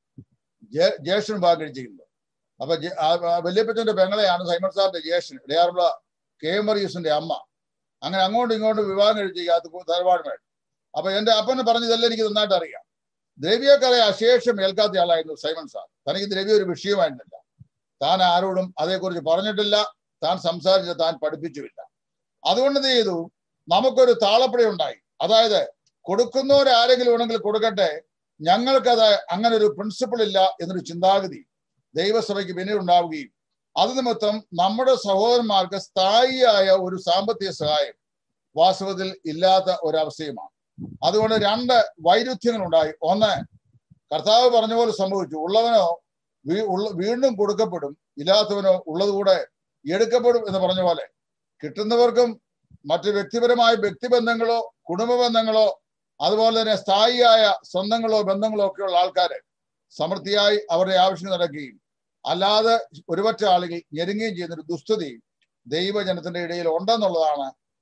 ജ്യേഷ്ഠൻ വിവാഹം കഴിച്ചിരിക്കുന്നത്. അപ്പൊ വല്യപ്പച്ചന്റെ പെങ്ങളെയാണ് സൈമൺ സാറിന്റെ ജ്യേഷ്ഠൻ, ഇടയാറുള്ള കെ എം മറിയൂസിന്റെ അമ്മ. അങ്ങനെ അങ്ങോട്ടും ഇങ്ങോട്ടും വിവാഹം കഴിച്ചിരിക്കാത്ത തറവാടുമായിട്ട്. അപ്പൊ എന്റെ അപ്പനെ പറഞ്ഞതെല്ലാം എനിക്ക് നന്നായിട്ട് അറിയാം. ദ്രവ്യക്കറയെ അശേഷം ഏൽക്കാത്ത ആളായിരുന്നു സൈമൺ സാർ. തനിക്ക് ദ്രവ്യം ഒരു വിഷയമായിരുന്നില്ല. താൻ ആരോടും അതേക്കുറിച്ച് പറഞ്ഞിട്ടില്ല, താൻ സംസാരിച്ച താൻ പഠിപ്പിച്ചുമില്ല. അതുകൊണ്ട് എന്ത് ചെയ്തു, നമുക്കൊരു താളപ്പടി ഉണ്ടായി. അതായത് കൊടുക്കുന്നവരാരെങ്കിലും ഉണ്ടെങ്കിൽ കൊടുക്കട്ടെ, ഞങ്ങൾക്കത് അങ്ങനെ ഒരു പ്രിൻസിപ്പിൾ ഇല്ല എന്നൊരു ചിന്താഗതി ദൈവസഭയ്ക്ക് പിന്നീട് ഉണ്ടാവുകയും അത് നിമിത്തം നമ്മുടെ സഹോദരന്മാർക്ക് സ്ഥായിയായ ഒരു സാമ്പത്തിക സഹായം വാസ്തവത്തിൽ ഇല്ലാത്ത ഒരവസ്ഥയുമാണ്. അതുകൊണ്ട് രണ്ട് വൈരുദ്ധ്യങ്ങളുണ്ടായി. ഒന്ന്, കർത്താവ് പറഞ്ഞ പോലെ സംഭവിച്ചു. ഉള്ളവനോ വീണ്ടും കൊടുക്കപ്പെടും, ഇല്ലാത്തവനോ ഉള്ളതുകൂടെ എടുക്കപ്പെടും എന്ന് പറഞ്ഞ പോലെ കിട്ടുന്നവർക്കും മറ്റു വ്യക്തിപരമായ വ്യക്തിബന്ധങ്ങളോ കുടുംബ ബന്ധങ്ങളോ അതുപോലെ തന്നെ സ്ഥായിയായ സ്വന്തങ്ങളോ ബന്ധങ്ങളോ ഒക്കെയുള്ള ആൾക്കാര് സമൃദ്ധിയായി അവരുടെ ആവശ്യം നടക്കുകയും അല്ലാതെ ഒരുപറ്റ ആളുകൾ ഞെരുങ്ങുകയും ചെയ്യുന്ന ഒരു ദുസ്ഥിതി ദൈവജനത്തിന്റെ ഇടയിൽ ഉണ്ടെന്നുള്ളതാണ്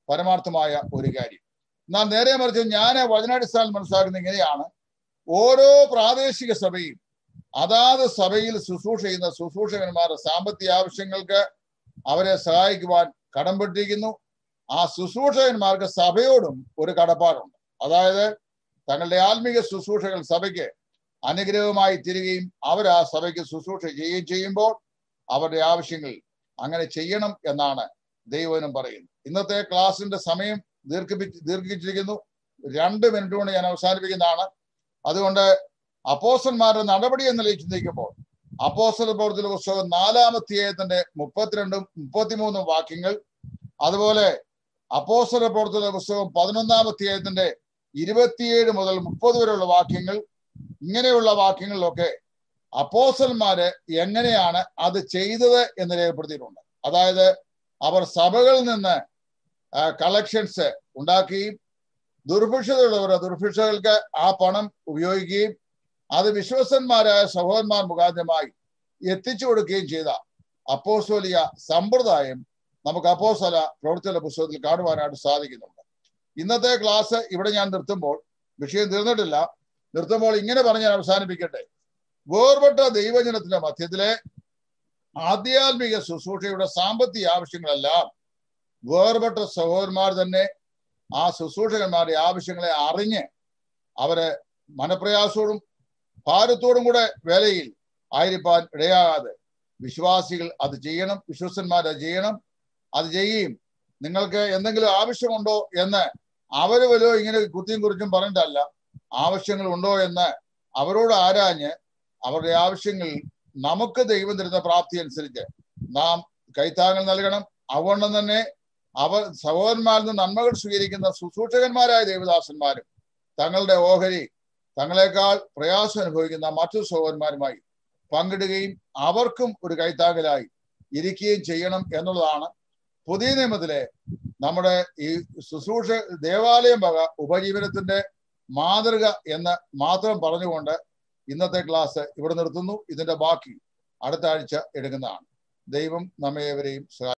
പരമാർത്ഥമായ ഒരു കാര്യം. എന്നാൽ നേരെ മറിച്ച് ഞാൻ വചനാടിസ്ഥാനം മനസ്സിലാക്കുന്നത് ഇങ്ങനെയാണ്. ഓരോ പ്രാദേശിക സഭയും അതാത് സഭയിൽ ശുശ്രൂഷ ചെയ്യുന്ന ശുശ്രൂഷകന്മാരുടെ സാമ്പത്തിക ആവശ്യങ്ങൾക്ക് അവരെ സഹായിക്കുവാൻ കടംപെട്ടിരിക്കുന്നു. ആ ശുശ്രൂഷകന്മാർക്ക് സഭയോടും ഒരു കടപ്പാടുണ്ട്. അതായത് തങ്ങളുടെ ആത്മീക ശുശ്രൂഷകൾ സഭയ്ക്ക് അനുഗ്രഹമായി തീരുകയും അവർ ആ സഭയ്ക്ക് ശുശ്രൂഷ ചെയ്യുകയും ചെയ്യുമ്പോൾ അവരുടെ ആവശ്യങ്ങൾ അങ്ങനെ ചെയ്യണം എന്നാണ് ദൈവവചനം പറയുന്നത്. ഇന്നത്തെ ക്ലാസിന്റെ സമയം ദീർഘിപ്പിച്ച് ദീർഘിച്ചിരിക്കുന്നു. രണ്ട് മിനിറ്റ് കൊണ്ട് ഞാൻ അവസാനിപ്പിക്കുന്നതാണ്. അതുകൊണ്ട് അപ്പോസ്തലന്മാരുടെ നടപടി എന്ന നിലയിൽ ചിന്തിക്കുമ്പോൾ അപ്പോസ്തല പ്രവൃത്തിയുടെ പുസ്തകം നാലാം അധ്യായത്തിന്റെ മുപ്പത്തിരണ്ടും മുപ്പത്തിമൂന്നും വാക്യങ്ങൾ, അതുപോലെ അപ്പോസ്തല പ്രവൃത്തിയുടെ പുസ്തകം പതിനൊന്നാം അധ്യായത്തിന്റെ ഇരുപത്തിയേഴ് മുതൽ മുപ്പത് വരെയുള്ള വാക്യങ്ങൾ, ഇങ്ങനെയുള്ള വാക്യങ്ങളിലൊക്കെ അപ്പോസ്തലന്മാര് എങ്ങനെയാണ് അത് ചെയ്തത് എന്ന് രേഖപ്പെടുത്തിയിട്ടുണ്ട്. അതായത് അവർ സഭകളിൽ നിന്ന് കളക്ഷൻസ് ഉണ്ടാക്കുകയും ദുർഭിക്ഷതയുള്ളവരുടെ ദുർഭിക്ഷകൾക്ക് ആ പണം ഉപയോഗിക്കുകയും അത് വിശ്വസന്മാരായ സഹോദരന്മാർ മുഖാന്തരമായി എത്തിച്ചു കൊടുക്കുകയും ചെയ്ത അപ്പോസ്തോലിക സമ്പ്രദായം നമുക്ക് അപ്പോസ്തല പ്രവൃത്തിയുടെ പുസ്തകത്തിൽ കാണുവാനായിട്ട് സാധിക്കുന്നുണ്ട്. ഇന്നത്തെ ക്ലാസ് ഇവിടെ ഞാൻ നിർത്തുമ്പോൾ, വിഷയം തീർന്നിട്ടില്ല, നിർത്തുമ്പോൾ ഇങ്ങനെ പറഞ്ഞ് ഞാൻ അവസാനിപ്പിക്കട്ടെ. വേർപെട്ട ദൈവജനത്തിന്റെ മധ്യത്തിലെ ആധ്യാത്മിക ശുശ്രൂഷയുടെ സാമ്പത്തിക ആവശ്യങ്ങളെല്ലാം വേർപെട്ട സഹോദരന്മാർ തന്നെ ആ ശുശ്രൂഷകന്മാരുടെ ആവശ്യങ്ങളെ അറിഞ്ഞ് അവരെ മനപ്രയാസത്തോടും ഭാരത്തോടും കൂടെ വേലയിൽ ആയിരിക്കാൻ ഇടയാകാതെ വിശ്വാസികൾ അത് ചെയ്യണം, വിശ്വസന്മാർ അത് ചെയ്യണം. അത് ചെയ്യുകയും നിങ്ങൾക്ക് എന്തെങ്കിലും ആവശ്യമുണ്ടോ എന്ന് അവര് വല്ലോ ഇങ്ങനെ കുത്തിയും കുറിച്ചും പറഞ്ഞിട്ടല്ല, ആവശ്യങ്ങൾ ഉണ്ടോ എന്ന് അവരോട് ആരാഞ്ഞ് അവരുടെ ആവശ്യങ്ങൾ നമുക്ക് ദൈവം തരുന്ന പ്രാപ്തി അനുസരിച്ച് നാം കൈത്താങ്ങൽ നൽകണം. അതുകൊണ്ട് തന്നെ അവർ സഹോദരന്മാരിൽ നിന്ന് നന്മകൾ സ്വീകരിക്കുന്ന ശുശ്രൂഷകന്മാരായ ദേവദാസന്മാരും തങ്ങളുടെ ഓഹരി തങ്ങളെക്കാൾ പ്രയാസം അനുഭവിക്കുന്ന മറ്റു സഹോദരന്മാരുമായി പങ്കിടുകയും അവർക്കും ഒരു കൈത്താങ്ങലായി ഇരിക്കുകയും ചെയ്യണം എന്നുള്ളതാണ് പുതിയ നിയമത്തിലെ നമ്മുടെ ഈ ശുശ്രൂഷ ദേവാലയം വക ഉപജീവനത്തിന്റെ മാതൃക എന്ന് മാത്രം പറഞ്ഞുകൊണ്ട് ഇന്നത്തെ ക്ലാസ് ഇവിടെ നിർത്തുന്നു. ഇതിന്റെ ബാക്കി അടുത്ത ആഴ്ച എടുക്കുന്നതാണ്. ദൈവം നമ്മെ ഏവരെയും സഹായിക്കട്ടെ.